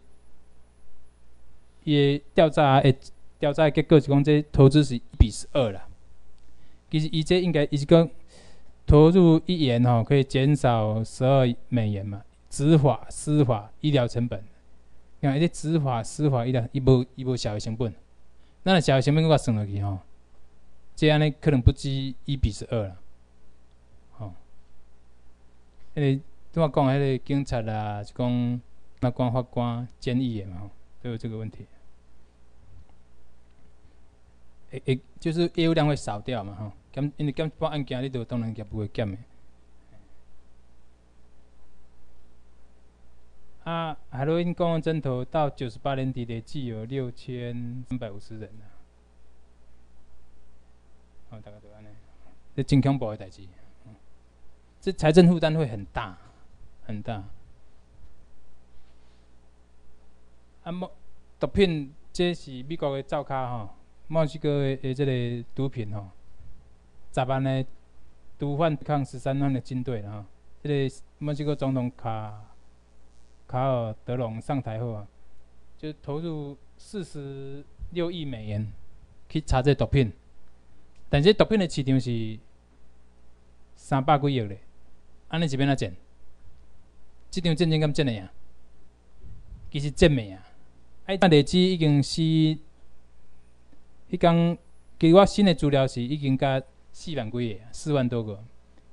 伊调查的调查的结果是讲，这投资是一比十二啦。其实伊这应该伊是讲投入一元吼，可以减少十二美元嘛。执法、司法、医疗成本，你看这执法、司法、医疗，伊无伊无小的成本，咱若小的成本我算落去吼，这安尼可能不止一比十二啦。吼，因为拄我讲迄个警察啦，是讲那官法官、监狱的嘛，都有这个问题。诶诶，就是业务量会少掉嘛，吼。减因为减一半案件，你就当然业务会减的。啊，海洛因公共针头到九十八年底累计有六千三百五十人啊。哦，大概就安尼，这真恐怖的代志。 这财政负担会很大很大。啊，莫毒品这是美国的灶卡吼，墨西哥的的这个毒品吼，十万的毒贩抗十三万的军队啦吼。这个墨西哥总统卡卡尔德隆上台后啊，就投入四十六亿美元去查这毒品，但是毒品的市场是三百几亿嘞，安尼是变哪赚？这场战争敢真诶啊？其实真诶啊！哎，但累积已经是，迄天据我新的资料是已经甲四万几个，四万多个。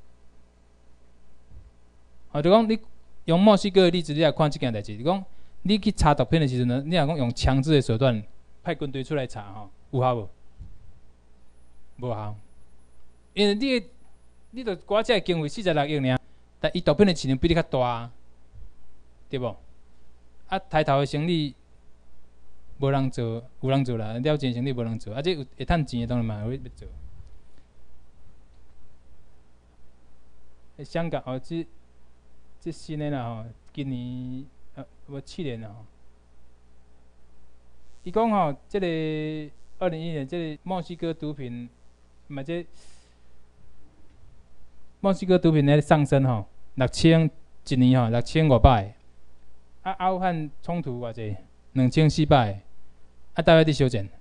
哦，就讲你用墨西哥的例子，你来看这件代志，就讲你去查毒品的时阵呢，你若讲用强制的手段派军队出来查吼，有效无？无效，因为你你著我这经费四十六亿尔，但伊毒品的市场比你较大，对无？啊，抬头的生意。无人做，有人做啦，了钱生意无人做，啊，这有会趁钱的当然嘛会要做。香港哦，这这新的啦吼，今年呃无去年啦吼，伊讲吼，这个二零一一年这个墨西哥毒品，嘛这墨西哥毒品咧上升吼，六千一年吼，六千五百，啊，阿富汗冲突偌济？两千四百，啊，大概伫修正。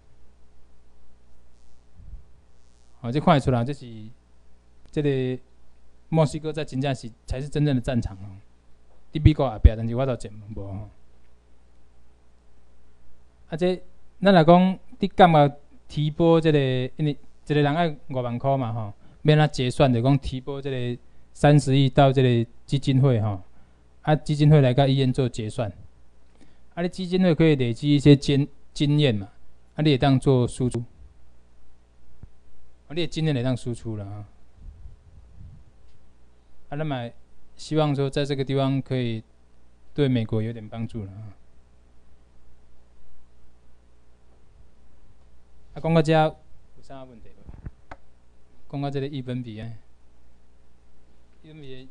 哦，这看得出来，这是这个墨西哥在真正是才是真正的战场哦。伫美国后壁，但是我倒真无吼。啊，这咱若讲，你感觉提拨这个，因为一个人爱五万块嘛吼，免他结算，就讲提拨这个三十亿到这个基金会吼，啊，基金会来甲医院做结算。啊，你基金会可以累积一些经经验嘛，啊，你也当做输出，啊，你的经验也当输出了啊。啊，那么希望说在这个地方可以对美国有点帮助了啊。啊，讲到这有啥问题无？讲到这个一分比啊，一分比。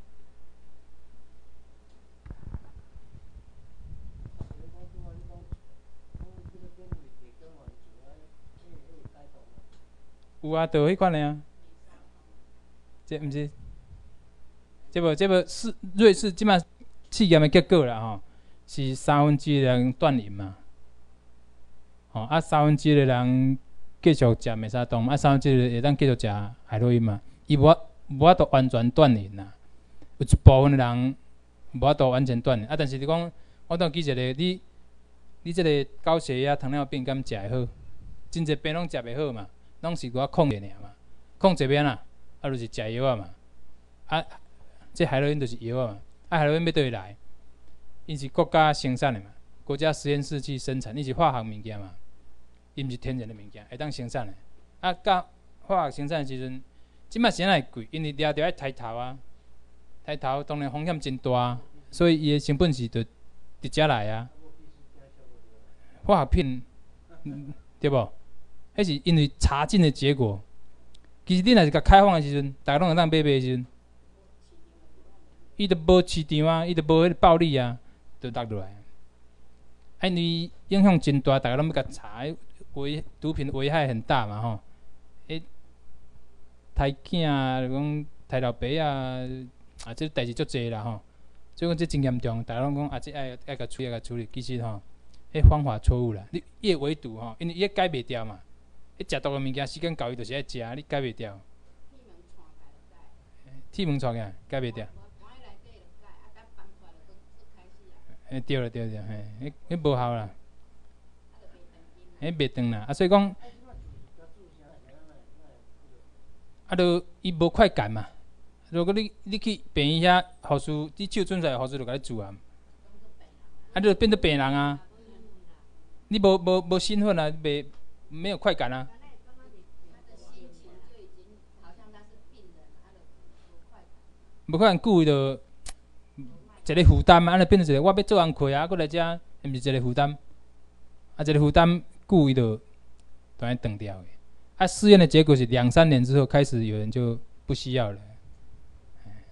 有啊，就迄款的啊。这毋是，这无这无是瑞士即摆试验的结果啦吼，是三分之一的人断饮嘛，吼啊三分之一的人继续食美沙酮，啊三分之一会当继续食海洛因嘛，伊无无法度完全断饮啦，有一部分的人无法度完全断饮啊，但是你讲，我当记一个，你你即个高血压、糖尿病敢食会好？真侪病拢食袂好嘛。拢是我控制尔嘛，控制边啊，啊就是食药啊嘛，啊，这海洛因就是药啊嘛，啊海洛因要倒位来？因是国家生产的嘛，国家实验室去生产，伊是化学物件嘛，伊毋是天然的物件，会当生产的。啊，甲化学生产的时阵，即摆时会贵，因为掠着爱抬头啊，抬头当然风险真大，所以伊的成本是就直接来啊。化学品，对无？迄是因为查证的结果。其实你若是甲开放的时阵，大家拢会当买买的时阵，伊都无市场啊，伊都无迄个暴利啊，就落落来。啊，因为影响真大，大家拢要甲查，危毒品危害很大嘛吼。诶，胎囝啊，讲胎老爸啊，啊，这代志足济啦吼。所以讲这真严重，大家拢讲啊，这爱爱甲处理，爱甲处理，其实吼，迄方法错误啦。你伊会围堵吼，因为伊改袂掉嘛。你食毒的物件，时间到伊就是爱食，你改袂掉。铁门带起来，改袂掉。诶，对了对了，嘿，迄迄无效啦，迄袂长啦。啊，所以讲，啊，就伊无快感嘛。如果你你去病院遐，护士你手伸出来，护士就甲你治啊。啊，你就变做病人啊。你无无无兴奋啊，袂。没有快感啊！无快感久伊就一个负担啊，安尼变成一个我要做工课啊，过来遮，毋是一个负担，啊，一个负担久伊就当然断掉的。啊，试验的结果是两三年之后开始有人就不需要了。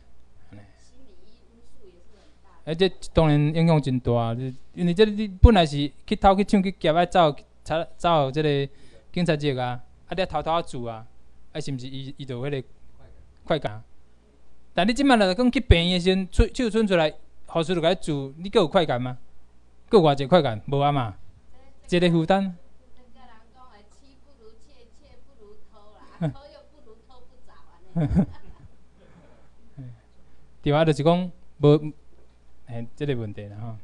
而这当然影响真大，因为这你本来是去偷去抢去劫啊，走走走这个警察局啊，啊你偷偷啊做啊，啊是毋是伊伊就有迄个快感？但你即摆若讲去病院的时阵，手手伸出来，护士就甲你做，你阁有快感吗？阁有偌济快感？无啊嘛，一个负担。对啊，就是讲无，嘿，即个问题啦吼。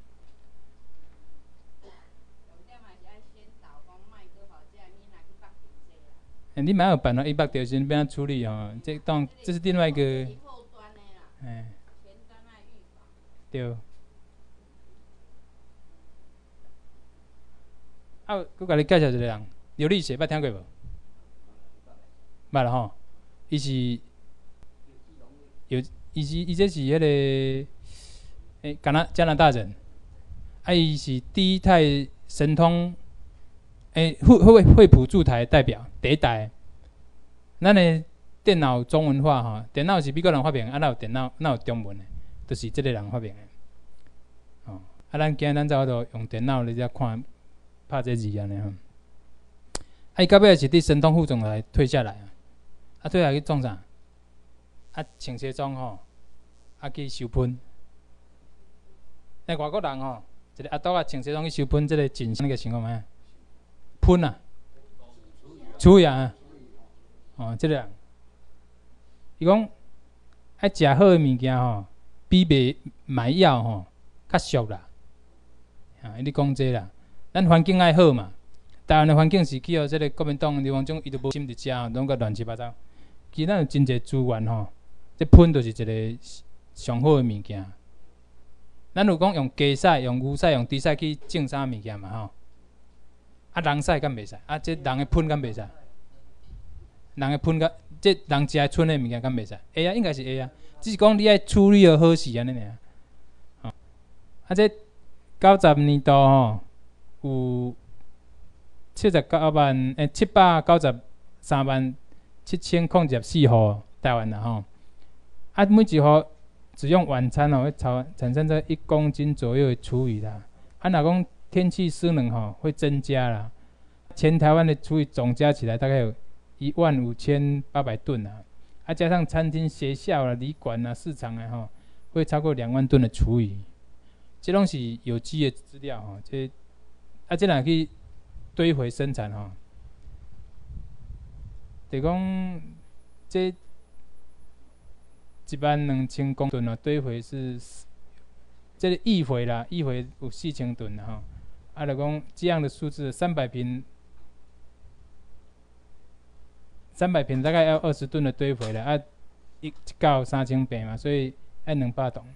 欸、你蛮有办法，伊捌着时阵要安处理吼，这当这是另外一个。哎。对。啊，佮甲你介绍一个人，刘立写，捌听过无？捌啦吼，伊是有，伊是伊这是迄、那个诶、欸、加拿加拿大人，啊，伊是第一代神通。诶、欸，惠惠惠普驻台代表第一代，咱的电脑中文化吼，电脑是美国人发明，啊，哪有电脑，哪有中文的，都、就是即个人发明的。哦，啊，咱今咱才都用电脑咧才看拍这字安尼吼。啊，伊到尾是伫神通副总裁退下来啊，啊，退下来去创啥？啊，穿西装吼，啊去收喷。那外国人吼，一个阿斗啊穿西装去收喷，即个真啥个情况啊？喷啊，厨艺啊，哦，即、这个人，伊讲爱食好诶物件吼，比买买药吼较俗啦。啊，你讲这啦，咱环境爱好嘛。台湾诶环境是去互即个国民党刘邦种伊都无心伫食，拢个乱七八糟。其实咱有真侪资源吼，这喷就是一个上好诶物件。咱有讲用鸡屎、用牛屎、用猪屎去种啥物件嘛吼？啊，人屎敢袂使？啊，这人的喷敢袂使？人的喷甲，这人食剩的物件敢袂使？会啊，应该是会啊，只是讲你爱处理好好势安尼尔。哦，啊，这九十年度吼有七十九万诶七百九十三万七千零十四户台湾啦吼。啊，每一户只用晚餐哦，会产产生这一公斤左右的厨余啦。啊，若讲天气湿冷吼，会增加啦。全台湾的厨余总加起来大概有一万五千八百吨啦，啊，加上餐厅、学校啦、旅馆啦、市场啊，吼，会超过两万吨的厨余。这拢是有机的资料吼，这啊，这若去堆肥生产吼，就讲这一万两千公吨哦，堆肥是这个易肥啦，易肥有四千吨吼。啊，就讲这样的数字，三百平，三百平大概要二十吨的堆肥了啊，一到三千平嘛，所以要两百吨。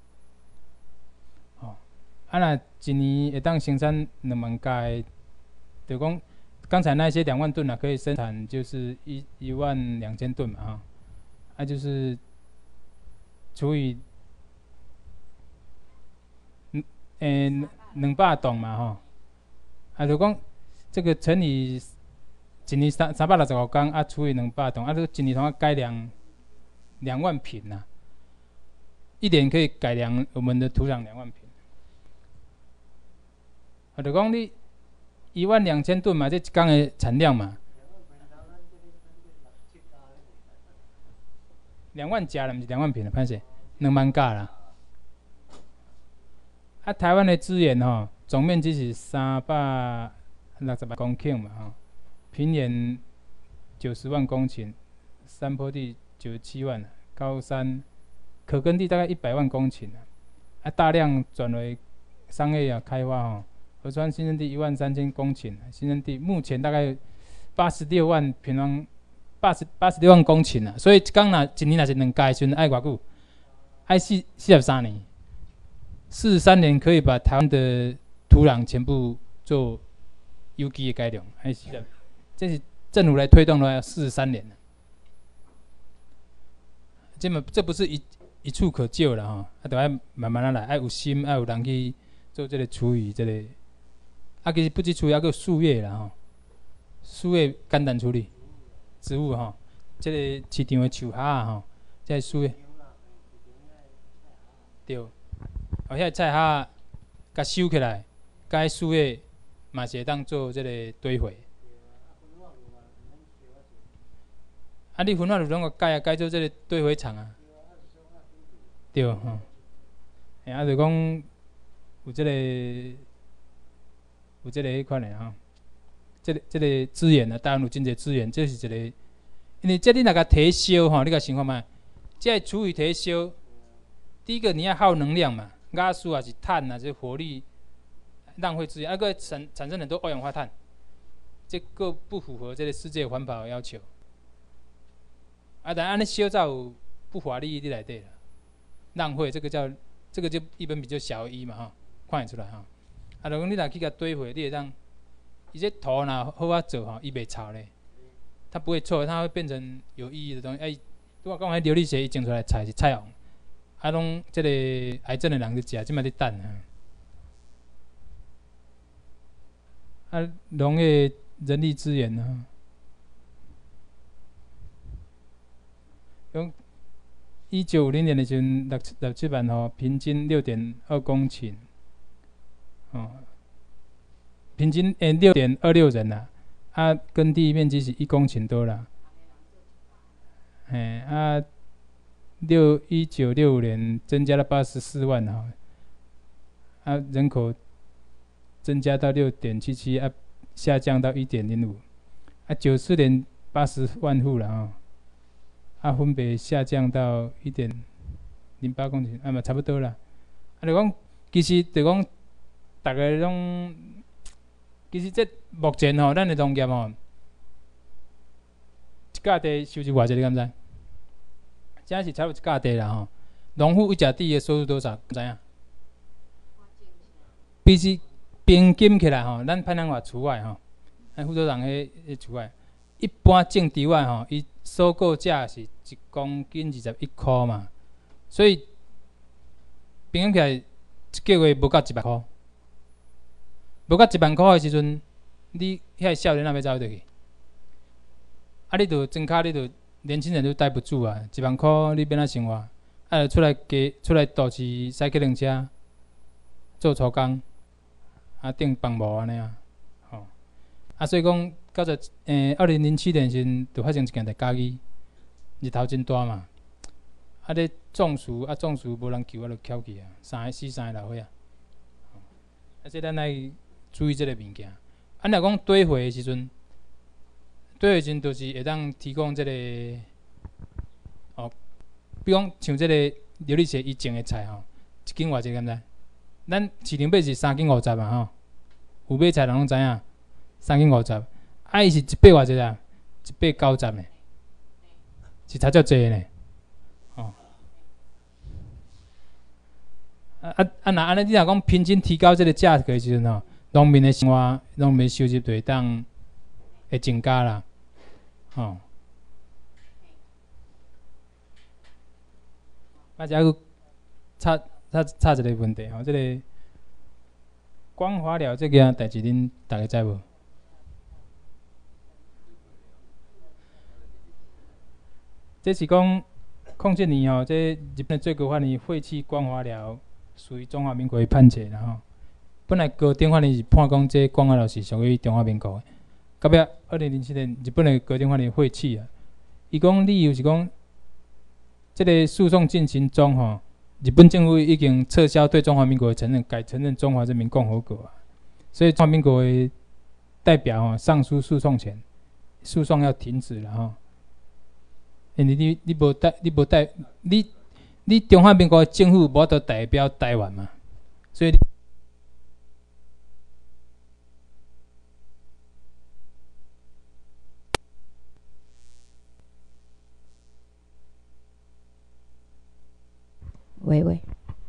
哦，啊，那一年会当生产两万架的，就讲刚才那些两万吨啊，可以生产就是一一万两千吨嘛，哈，啊，就是除以，嗯，诶。两百吨嘛吼，啊，就讲这个乘以一年三三百六十五天，啊，除以两百吨，啊，这个一年通要改良两万坪呐，一年可以改良我们的土壤两万坪。啊，就讲你一万两千吨嘛，这一天的产量嘛，两万家啦，毋是两万坪啦，歹势，两万家啦。啊，台湾的资源吼，总面积是三百六十万公顷嘛吼，平原九十万公顷，山坡地九十七万，高山可耕地大概一百万公顷啊，啊，大量转为商业啊开发吼，河川新生地一万三千公顷，新生地目前大概八十六万平方，八十八十六万公顷啊，所以刚若一年若是两届，阵爱偌久？爱四四十三年。四十三年可以把台湾的土壤全部做有机的改良，还是这是政府来推动的话，要四十三年了。这么这不是一一触可就了哈，啊，都要慢慢啊来，爱有心，爱有人去做这个处理，这个啊，其实不止处理，还有树叶啦哈，树叶简单处理，植物哈，这个市场的树下哈，这个树叶，对。 哦，遐菜哈，甲收起来，甲迄树叶嘛是会当做即个堆肥。啊，你分化炉拢个改啊，改做即个堆肥厂啊。对，吼。哎，啊，就讲有即个有即个迄款的吼，即个即个资源啊，台湾有真侪资源，这是一个，因为这你若甲提烧吼，你甲想看觅，这处理提烧，第一个你要耗能量嘛，瓦斯啊是碳啊，这火力浪费资源，啊个产产生很多二氧化碳，这个不符合这个世界环保要求。啊，但安尼烧才有不法利益伫内底啦，浪费这个叫这个就一般比较小一嘛吼，看会出来吼。啊，如果你若去甲堆肥，你会当，伊这土若好啊做吼，伊袂臭咧，它不会臭，它会变成有意义的东西。哎，拄我讲迄琉璃鞋伊种出来的菜是菜红，啊，拢这个癌症的人去食，即摆伫等啊。啊，农业人力资源呢？用一九五零年的时阵，六六七万吼，平均六点二公顷，哦，平均诶六点二六人啦，啊，耕地面积是一公顷多啦，诶啊，六一九六五年增加了八十四万哈，啊，人口增加到六点七七，啊，下降到一点零五，啊，九四年八十万户了啊。啊，分别下降到一点零八公顷，啊嘛差不多啦。啊，就讲其实就讲，大家拢其实这目前吼，咱的农业吼，一甲地收入偌济，你敢知？真是差不多一甲地啦吼。农户一甲地的收入多少？知影？必须平均起来吼，咱歹人话除外吼，咱副组长迄迄除外。一般种植外吼，伊收购价是一公斤二十一块嘛，所以平均起来一个月无到一万块，无到一万块的时阵，你遐少年仔要走倒去？啊，你著真卡，你著年轻人都待不住啊！一万块你变哪生活？啊，出来加出来都市驶机动车，做粗工，啊，顶房屋安尼啊，吼、啊，所以讲。到在诶，二零零七年时阵，就发生一件大家己，日头真大嘛，啊咧种树啊种树无人救啊，就翘去啊，三个死三个老伙啊，啊，即咱爱注意即个物件。啊，若讲堆肥的时阵，堆肥时阵就是会当提供即、这个，哦，比讲像即个琉璃鞋伊种的菜吼，一斤偌济敢知？咱市场买是三斤五十嘛吼，有买菜人拢知影，三斤五十。啊，伊是一百偌济啊？一百九十呢，是差足济呢。哦，啊啊啊！若安尼，你若讲平均提高这个价格的时阵吼，农民的生活、农民收入就会当会增加啦。哦，啊，再个插插插一个问题吼，这个光华疗这件代志，恁大家知无？这是讲控制年吼，这日本最高法院废弃光华疗，属于中华民国的判决啦吼。本来高等法院是判讲这光华疗是属于中华民国的，到尾二零零七年日本的高等法院废弃啊。伊讲理由是讲，这个诉讼进行中吼，日本政府已经撤销对中华民国的承认，改承认中华人民共和国啊。所以中华民国的代表吼上诉诉讼权，诉讼要停止了吼。因为你你无代你无代你你中华民国政府无得代表台湾嘛，所以喂喂，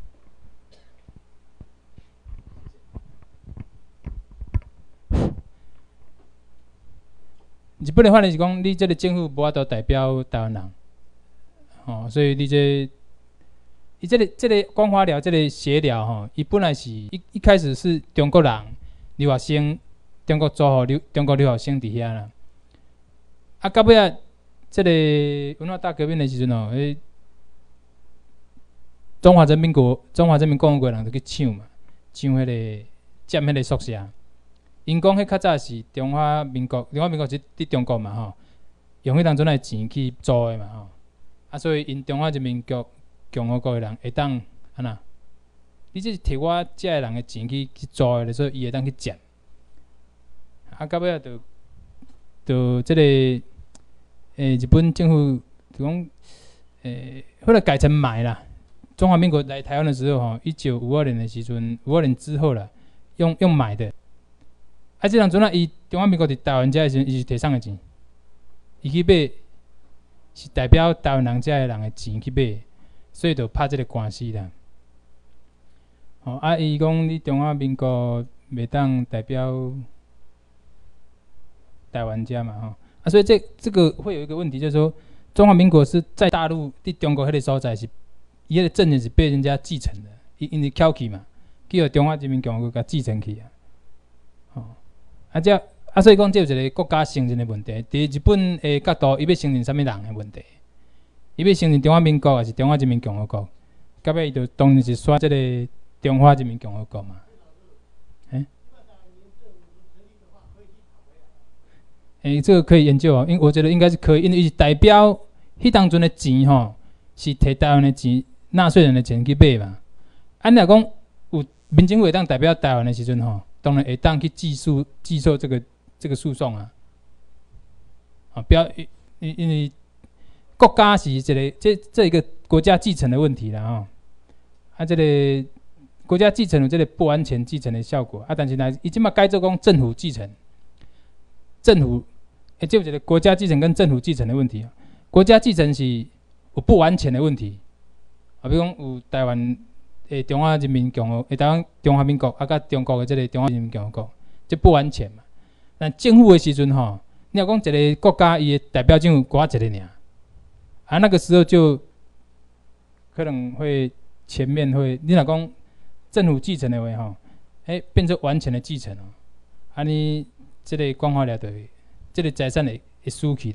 日本的法律是讲，你这个政府无法度代表台湾人，哦，所以你这，伊这个这个光华寮这个协寮吼，伊本来是一一开始是中国人留学生，中国租互留中国留学生伫遐啦。啊，到尾啊，这个文化大革命的时阵吼，诶， 中华人民国中华人民共和国人就去抢嘛，抢迄、那个占迄个宿舍。因讲迄较早是中华民国，中华民国是伫中国嘛吼，用迄当阵的钱去租的嘛吼，啊，所以因中华人民国共和国的人会当安那，你这是摕我遮的人的钱去去租的，所以伊会当去占。啊，到尾啊，就就即、這个诶、欸，日本政府就讲诶，后来改成买啦。中华民国来台湾的时候吼，一九五二年的时阵，五二年之后啦，用用买的。啊，即当阵啊，伊中华民国伫台湾遮的时阵，伊是摕啥个钱？伊去买，是代表台湾人遮的人的钱去买，所以就拍即个官司啦。哦，啊，伊讲你中华民国袂当代表台湾遮嘛，吼，啊，所以这这个会有一个问题，就是说，中华民国是在大陆伫中国迄个所在是，伊迄个政权是被人家继承的，因因为翘去嘛，叫中华人民共和国甲继承去啊。啊，这啊，所以讲，这有一个国家承认的问题。伫日本的角度，伊要承认啥物人的问题？伊要承认中华民国还是中华人民共和国？到尾伊就当然是选这个中华人民共和国嘛。哎、欸，欸，这个可以研究哦，因为我觉得应该是可以，因为代表迄当阵的钱吼，是摕台湾的钱、纳税人的钱去买嘛。按来讲，有民政府会当代表台湾的时阵吼。当然会当去继诉继受这个这个诉讼啊，啊，不要因因为国家是一个这这一个国家继承的问题啦吼，啊，这个国家继承有这个不完全继承的效果啊，但是呢，伊即马改做讲政府继承，政府诶，就一个国家继承跟政府继承的问题啊，国家继承是有不完全的问题啊，比如讲有台湾。诶，中华人民共和诶，台湾中华民国啊，甲中国的这个中华人民共和国，这不完全嘛。但政府的时阵吼，你若讲一个国家伊的代表政府寡一个尔，啊，那个时候就可能会前面会，你若讲政府继承的话吼，诶，变成完全的继承哦，啊，你这个讲法了就会，这个财产会会输去啦。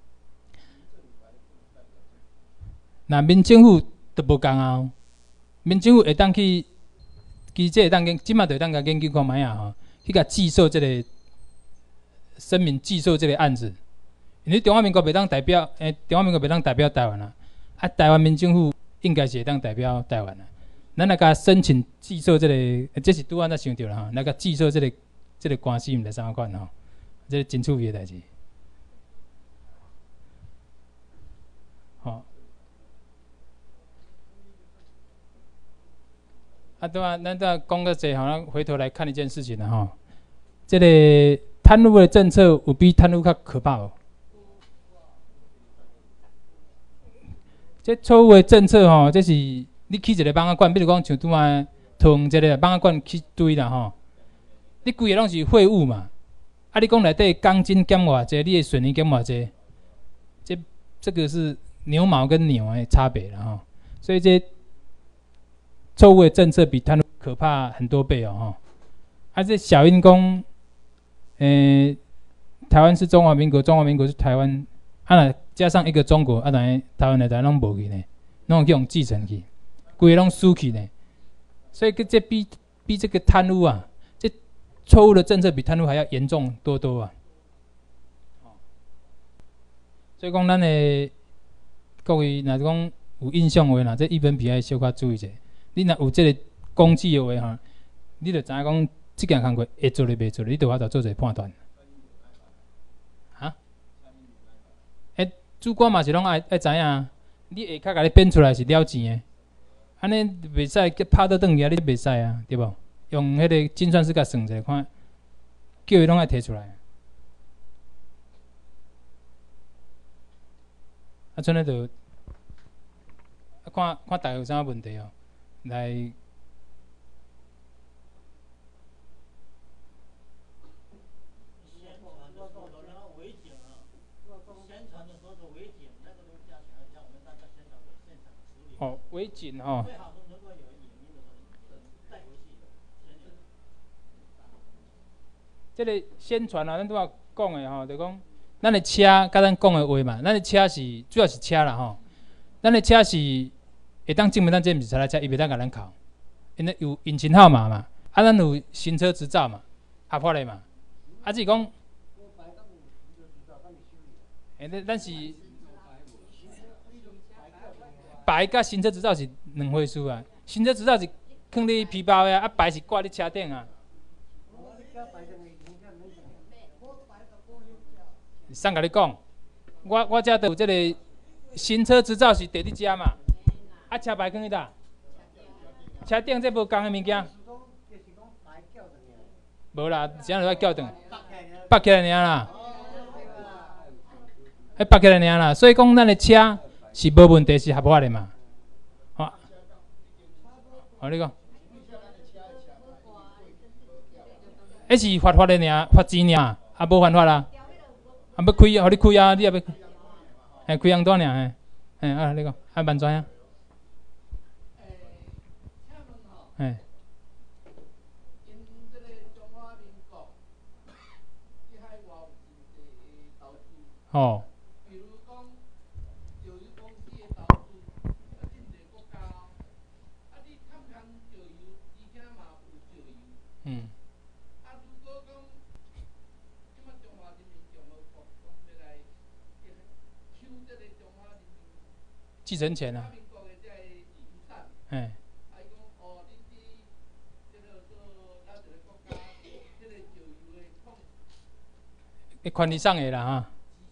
那民政府都无共啊。民政府会当去，其实会当研，即马就会当甲研究看卖啊吼，去甲寄售这个声明寄售这个案子。因为中华民国袂当代表，诶、欸，中华民国袂当代表台湾啊，啊，台湾民政府应该是会当代表台湾啊。咱来甲申请寄售这个，这是拄仔才想到啦吼，来甲寄售这个这个官司毋知啥款吼，这是真趣味的代志。吼。啊，对啊，咱再讲个济，好，咱回头来看一件事情了哈。这个贪污的政策有比贪污较可怕哦。这错误的政策吼，这是你起一个网仔馆，比如讲像拄仔通这个网仔馆去堆啦吼，你规个拢是废物嘛。啊，你讲内底钢筋减偌济，你的水泥减偌济，这这个是牛毛跟牛的差别啦吼。所以这。错误的政策比贪污可怕很多倍哦，哈！还是小英公，诶，台湾是中华民国，中华民国是台湾，啊，加上一个中国，啊，等于台湾的台拢无去呢，拢去用继承去，规个拢输去呢。所以这比比这个贪污啊，这错误的政策比贪污还要严重多多啊！所以讲，咱的各位若是讲有印象的话，这一分皮要小可注意一下。你若有这个公职的话哈，你就知影讲这件工作会做哩袂做哩，你就法度做一个判断。哈？诶，主管嘛是拢爱爱知影，你下骹甲你编出来是了钱的，安尼袂使拍倒转去，你袂使啊，对无？用迄个精算师甲算一下看，叫伊拢爱摕出来。啊，像咧就啊看看大家有啥问题哦。来，哦，违禁哦。这个宣传啊，咱拄仔讲的吼，就讲咱的车，甲咱讲的话嘛，咱的车是主要是车啦吼，咱的车是。 会当证明咱这毋是查拉车，伊袂当甲咱考，因为有引擎号码嘛，啊，咱有行车执照嘛，合法的嘛，啊，只是讲，诶，咱咱是白甲行车执照是两回事啊，行车执照是放你皮包的啊，啊白是挂你车顶啊。上甲你讲，我我遮都有即个行车执照是伫你遮嘛，啊车牌放伫倒？车顶这无共的物件。无啦，只要要叫转，绑起来尔啦，迄绑起来尔啦。所以讲，咱的车是无问题，是合法的嘛。好，好你讲，迄是罚法的尔，罚钱尔，啊无犯法啦。啊，要开，互你开啊！你也要，嘿，开红单尔，嘿，嘿，啊，你讲，啊，万怎啊？嘿。哦。嗯。继承权啊。哎。迄权利上的啦哈。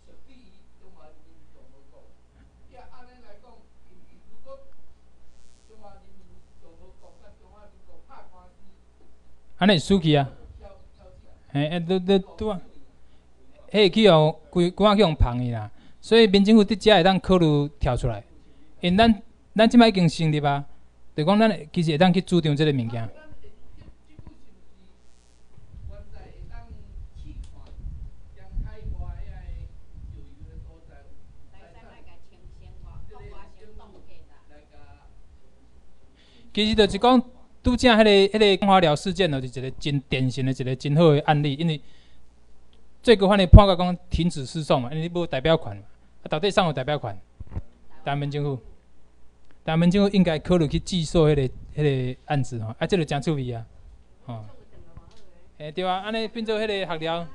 安尼输去啊？嘿，哎，都都拄啊。迄会去用规规仔去用芳的啦，所以民政府伫遮会当考虑跳出来。因咱咱即摆已经成立啊，就讲咱其实会当去主张即个物件。其实就是讲，拄则迄个迄个光华寮事件，就是一个真典型的一个真好的案例，因为最高法院判决讲停止诉讼嘛，因为你无代表权嘛，啊，到底谁有代表权？台湾政府。台湾政府应该考虑去起诉迄个迄个案子吼，啊，这个真趣味啊，吼。诶，对啊，安尼变做迄个学了。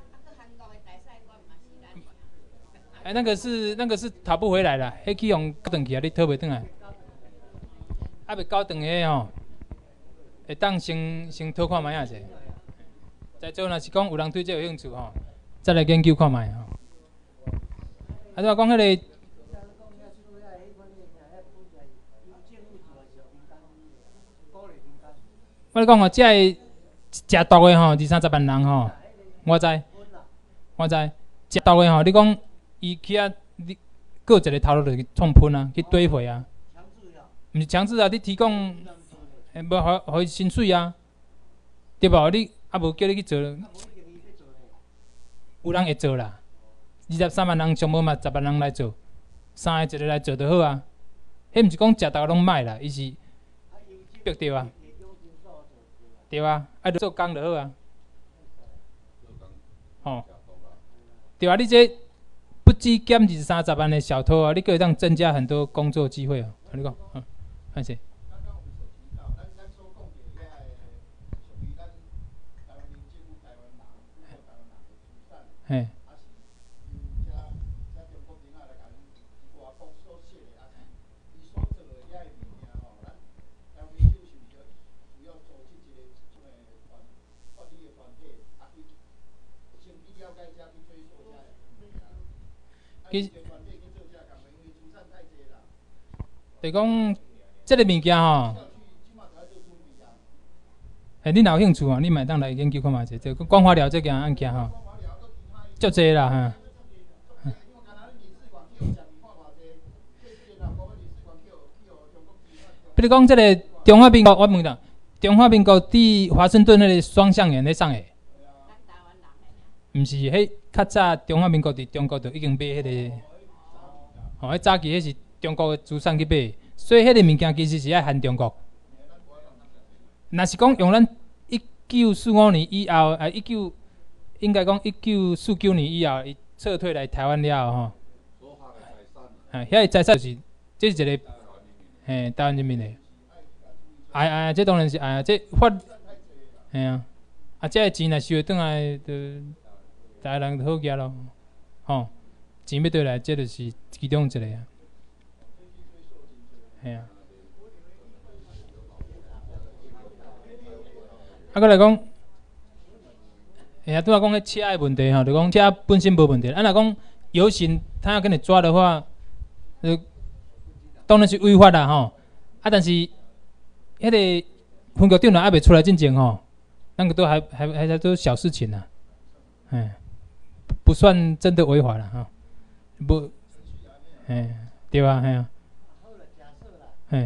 哎，那个是那个是讨不回来啦，迄去用交转去啊，你讨袂转来。啊，袂交转个吼，会当先先讨看觅仔者。在座若是讲有人对这有兴趣吼，再来研究看觅吼。啊，拄仔讲迄个。我讲哦，遮个食毒的吼，二三十万人吼，我知，我知，食毒的吼，你讲伊去啊，你搁一个头路就去创喷啊，去堆毁啊，毋是强制啊，你提供，诶，无互互伊薪水啊，对无？你啊无叫你去做，有人会做啦，二十三万人上无嘛，十万人来做，三个一个来做就好啊。迄毋是讲食毒拢歹啦，伊是逼着啊。对啊，啊，做工就好啊。吼，对啊，你这不止减二三十万的小偷啊，你可以让增加很多工作机会哦。你讲，嗯，看谁？嘿。其实，就讲这个物件吼，哎，你若有兴趣哦，你嘛当来研究看觅者，就光华寮这件案件吼，足侪啦哈。比如讲，这个中华民国，我问啦，中华民国伫华盛顿那个双向园咧送诶，毋是迄。较早中华民国伫中国就已经买迄、那个，吼、哦，迄早期迄是中国的资产去买，所以迄个物件其实是爱限中国。若是讲用咱一九四五年以后，啊，一九应该讲一九四九年以后，伊撤退来台湾了吼，啊，遐个财产就是，这是一个， 嘿，台湾人民的。哎哎，这当然是哎，这法，嘿啊，啊，这个钱若收回转来，就台湾人就好行咯，吼，钱要回来，这就是其中一个啊，嘿啊。啊，搁来讲，哎呀，拄仔讲迄车的问题吼，就讲车本身无问题。啊，若讲游行他要跟你抓的话，呃，当然是违法啦吼。啊，但是迄个分局长若还袂出来进前吼，那个都还还还还都小事情啦，哎，不算真的违法啦吼，不，哎，对啊，哎啊，哎，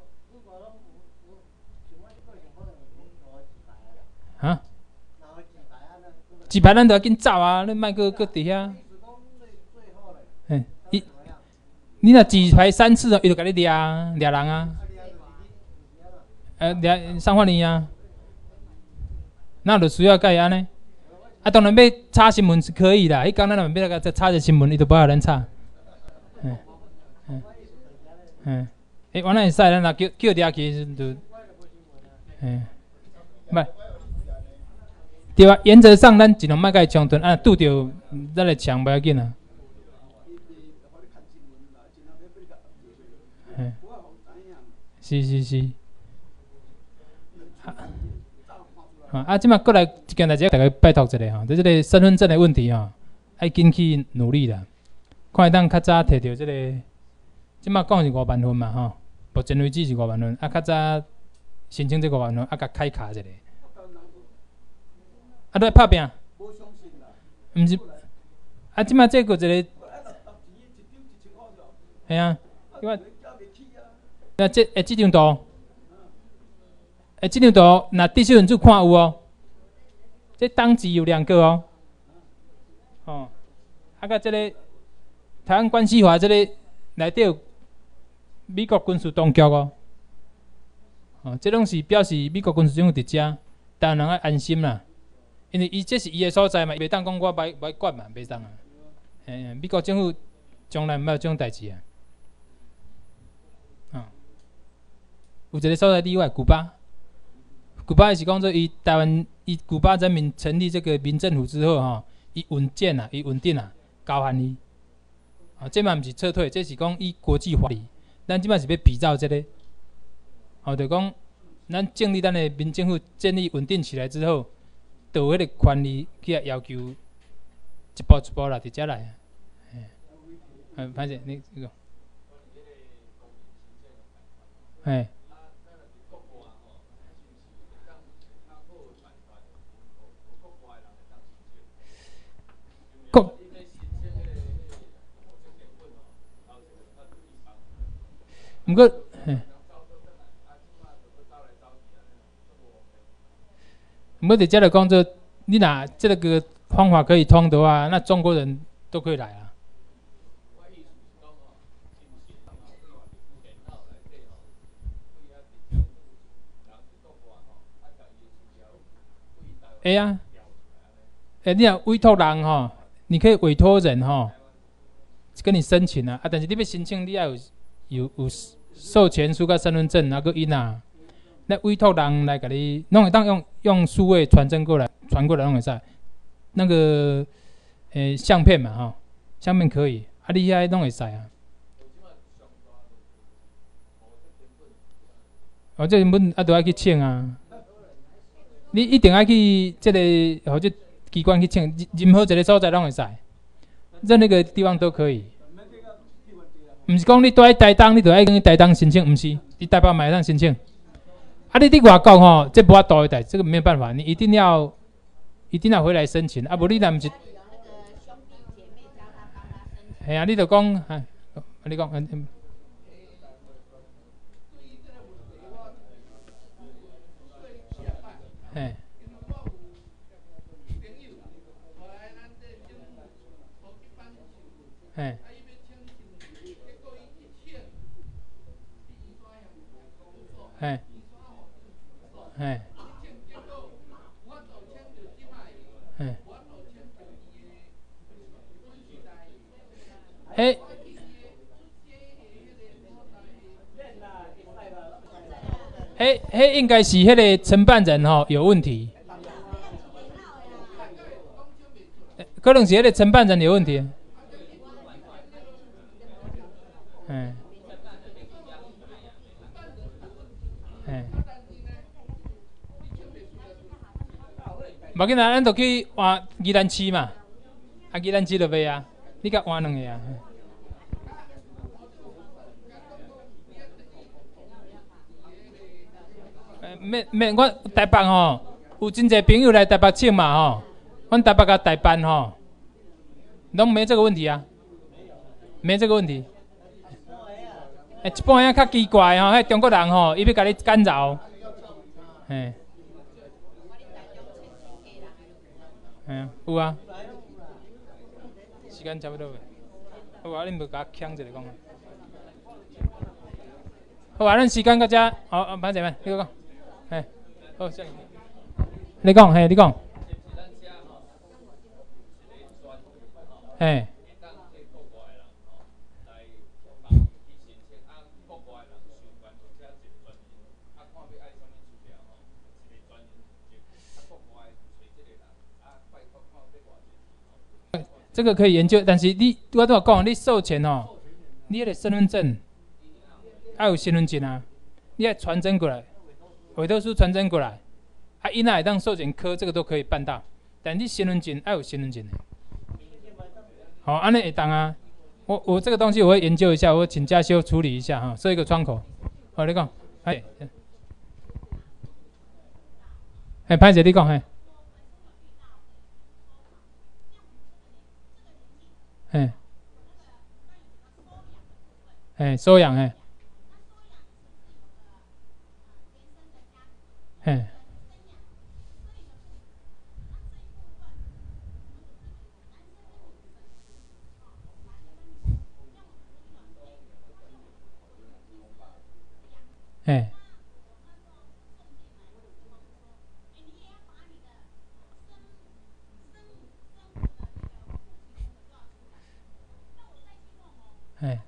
啊。一排咱就要紧走啊！你莫搁搁伫遐。嘿，伊，你若举牌三次哦，伊就甲你掠掠人啊。呃，掠上法院啊。那就需要甲伊安尼。啊，当然要插新闻是可以啦。迄工咱若要来甲插一新闻，伊就不要咱插。嗯嗯嗯，诶，原来会使，咱若叫叫掠去就，嗯，袂。对啊，原则上咱尽量莫甲伊冲突，啊，拄着咱来抢不要紧啊。嗯，是是是。啊，啊，即马过来一件代志，大家拜托一下吼，即个身份证的问题吼，爱紧去努力啦，看会当较早摕到即个，即马讲是五万份嘛吼，目前为止是五万份，啊，较早申请这五万份，啊，甲开卡一下。啊，都拍拼，毋是，啊，即摆这个一个，系啊，因为，啊，这诶，这张图，诶，这张图，若第四人就看有哦，这当机有两个哦，哦，啊，甲这个台湾关系法这个内底有美国军事当局哦，哦，这拢是表示美国军事政府伫遮，台湾人爱安心啦。因为伊这是伊的所在嘛，伊袂当讲我歹歹管嘛，袂当啊。诶，美国政府从来毋捌这种代志啊。啊、哦，有一个所在例外，古巴。古巴是讲做伊台湾，伊古巴人民成立这个民政府之后吼，伊稳健啊，伊稳定啊，交还伊。啊，这嘛毋是撤退，这是讲以国际法理，咱即摆是要比照这个。哦，就讲咱建立咱的民政府建立稳定起来之后。就有迄个权利去要求一步一步啦，伫遮来。嗯，反正你这个，哎，国，毋过，嘿。毋过伫遮来讲做，你若这个方法可以通的话，那中国人都可以来啊。会啊，诶，你若委托人吼，你可以委托人吼，跟你申请啊，啊，但是你要申请，你要有有有授权书、甲身份证，啊，个印啊。那委托人来给你，弄会当用用数位传真过来，传过来弄会使。那个诶、欸、相片嘛吼，相片可以，啊你遐弄会使啊。哦，这根本啊都要去请啊。你一定要去这个或者机关去请，任何一个所在拢会使，任何个地方都可以。毋是讲你住喺台东，你就爱去台东申请，毋是，你台北嘛会当申请。啊，你伫外国吼，这无法度的代，这个没有办法，你一定要一定要回来申请，啊，无你若毋是，系啊，你就讲，啊，你讲，嗯，嘿，嘿，嘿。嘿，嘿，诶， 迄迄应该是迄个承办人吼、哦、有问题，可能是迄个承办人有问题。嗯，嗯，无要紧啊，咱就去换宜兰市嘛，啊，宜兰市就袂啊，你甲换两个啊。免免，我台北吼有真侪朋友来台北请嘛吼，阮台北甲台办吼，拢没这个问题啊，没这个问题。哎，一般遐较奇怪吼，迄中国人吼，伊要甲你干扰，嘿，嘿，有啊，时间差不多未？好啊，恁无甲我抢一下讲啊。好啊，咱时间到遮，好，啊，歹势歹，你讲。嘿，好，谢谢。你讲，嘿，你讲。嘿。这个可以研究，但是你我都讲，你授权哦，你迄个身份证要有身份证啊，你要传真过来。委托书传真过来，啊，伊那会当授权科，这个都可以办到。但你身份证要有身份证的，好，安尼会当啊。我我这个东西我会研究一下，我请嘉修处理一下哈，设一个窗口。好，你讲，哎，哎，歹势你讲，嘿，哎，哎，收养，哎，哎。哎，哎，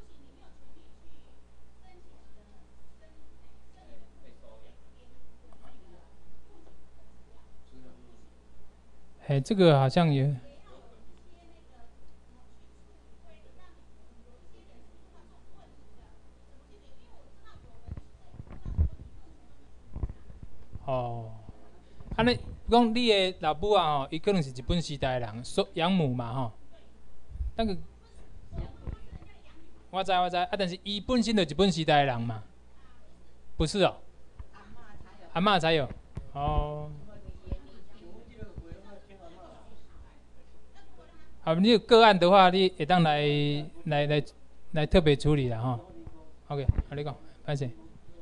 哎，这个好像也，哦，安尼讲你的老母啊吼，伊可能是日本时代的人，所养母嘛吼，那个我知我知啊，但是伊本身就日本时代的人嘛，不是哦，阿嬷才有，哦。好，你有个案的话，你会当来来来来特别处理啦吼。OK， 好，你讲，歹势。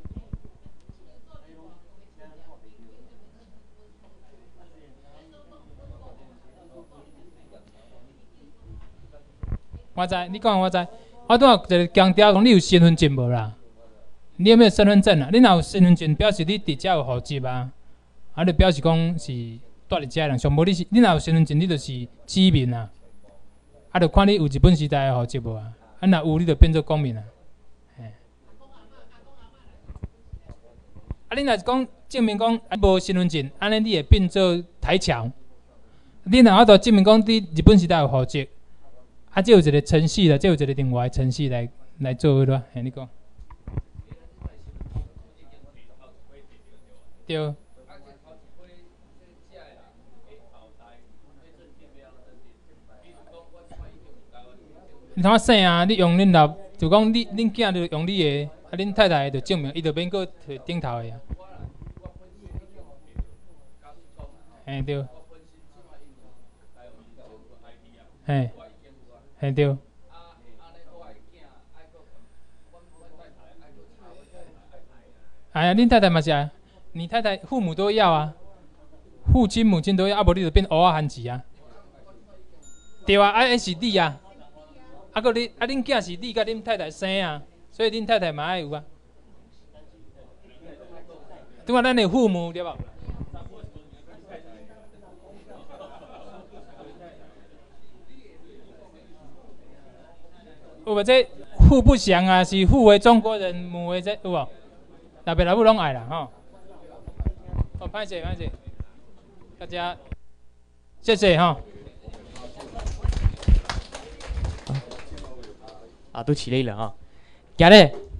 我知，你讲我知。我拄仔就强调讲，你有身份证无啦？你有没有身份证啊？你若有身份证，表示你伫遮有户籍啊，啊，就表示讲是住伫遮人。上无你是，你若有身份证，你就是市民啊。啊，就看你有日本时代的户籍无啊？啊，若有，你就变做公民啊。啊，你若是讲证明讲啊无身份证，安尼你会变做台侨。你若法度证明讲你日本时代有户籍，啊，这有一个程序啦，这有一个另外的程序来来做咯。嘿，你讲。对。你他妈生啊！你用恁老，就讲你恁囝就用你的，啊，恁太太就证明，伊就免搁摕顶头的啊。嘿对。嘿，嘿对。哎呀，恁太太嘛是啊，你太太父母都要啊，父亲母亲都要，啊无你就变乌仔汉子啊。对啊，啊，迄是你啊。啊，个你啊，恁囝是你甲恁太太生啊，所以恁太太嘛爱有啊。拄仔咱的父母对无？有无这父不详啊？是父为中国人，母为这有无？ 老爸老母拢爱啦吼。哦，歹势歹势，大家谢谢哈。 啊，都起来了哈，今日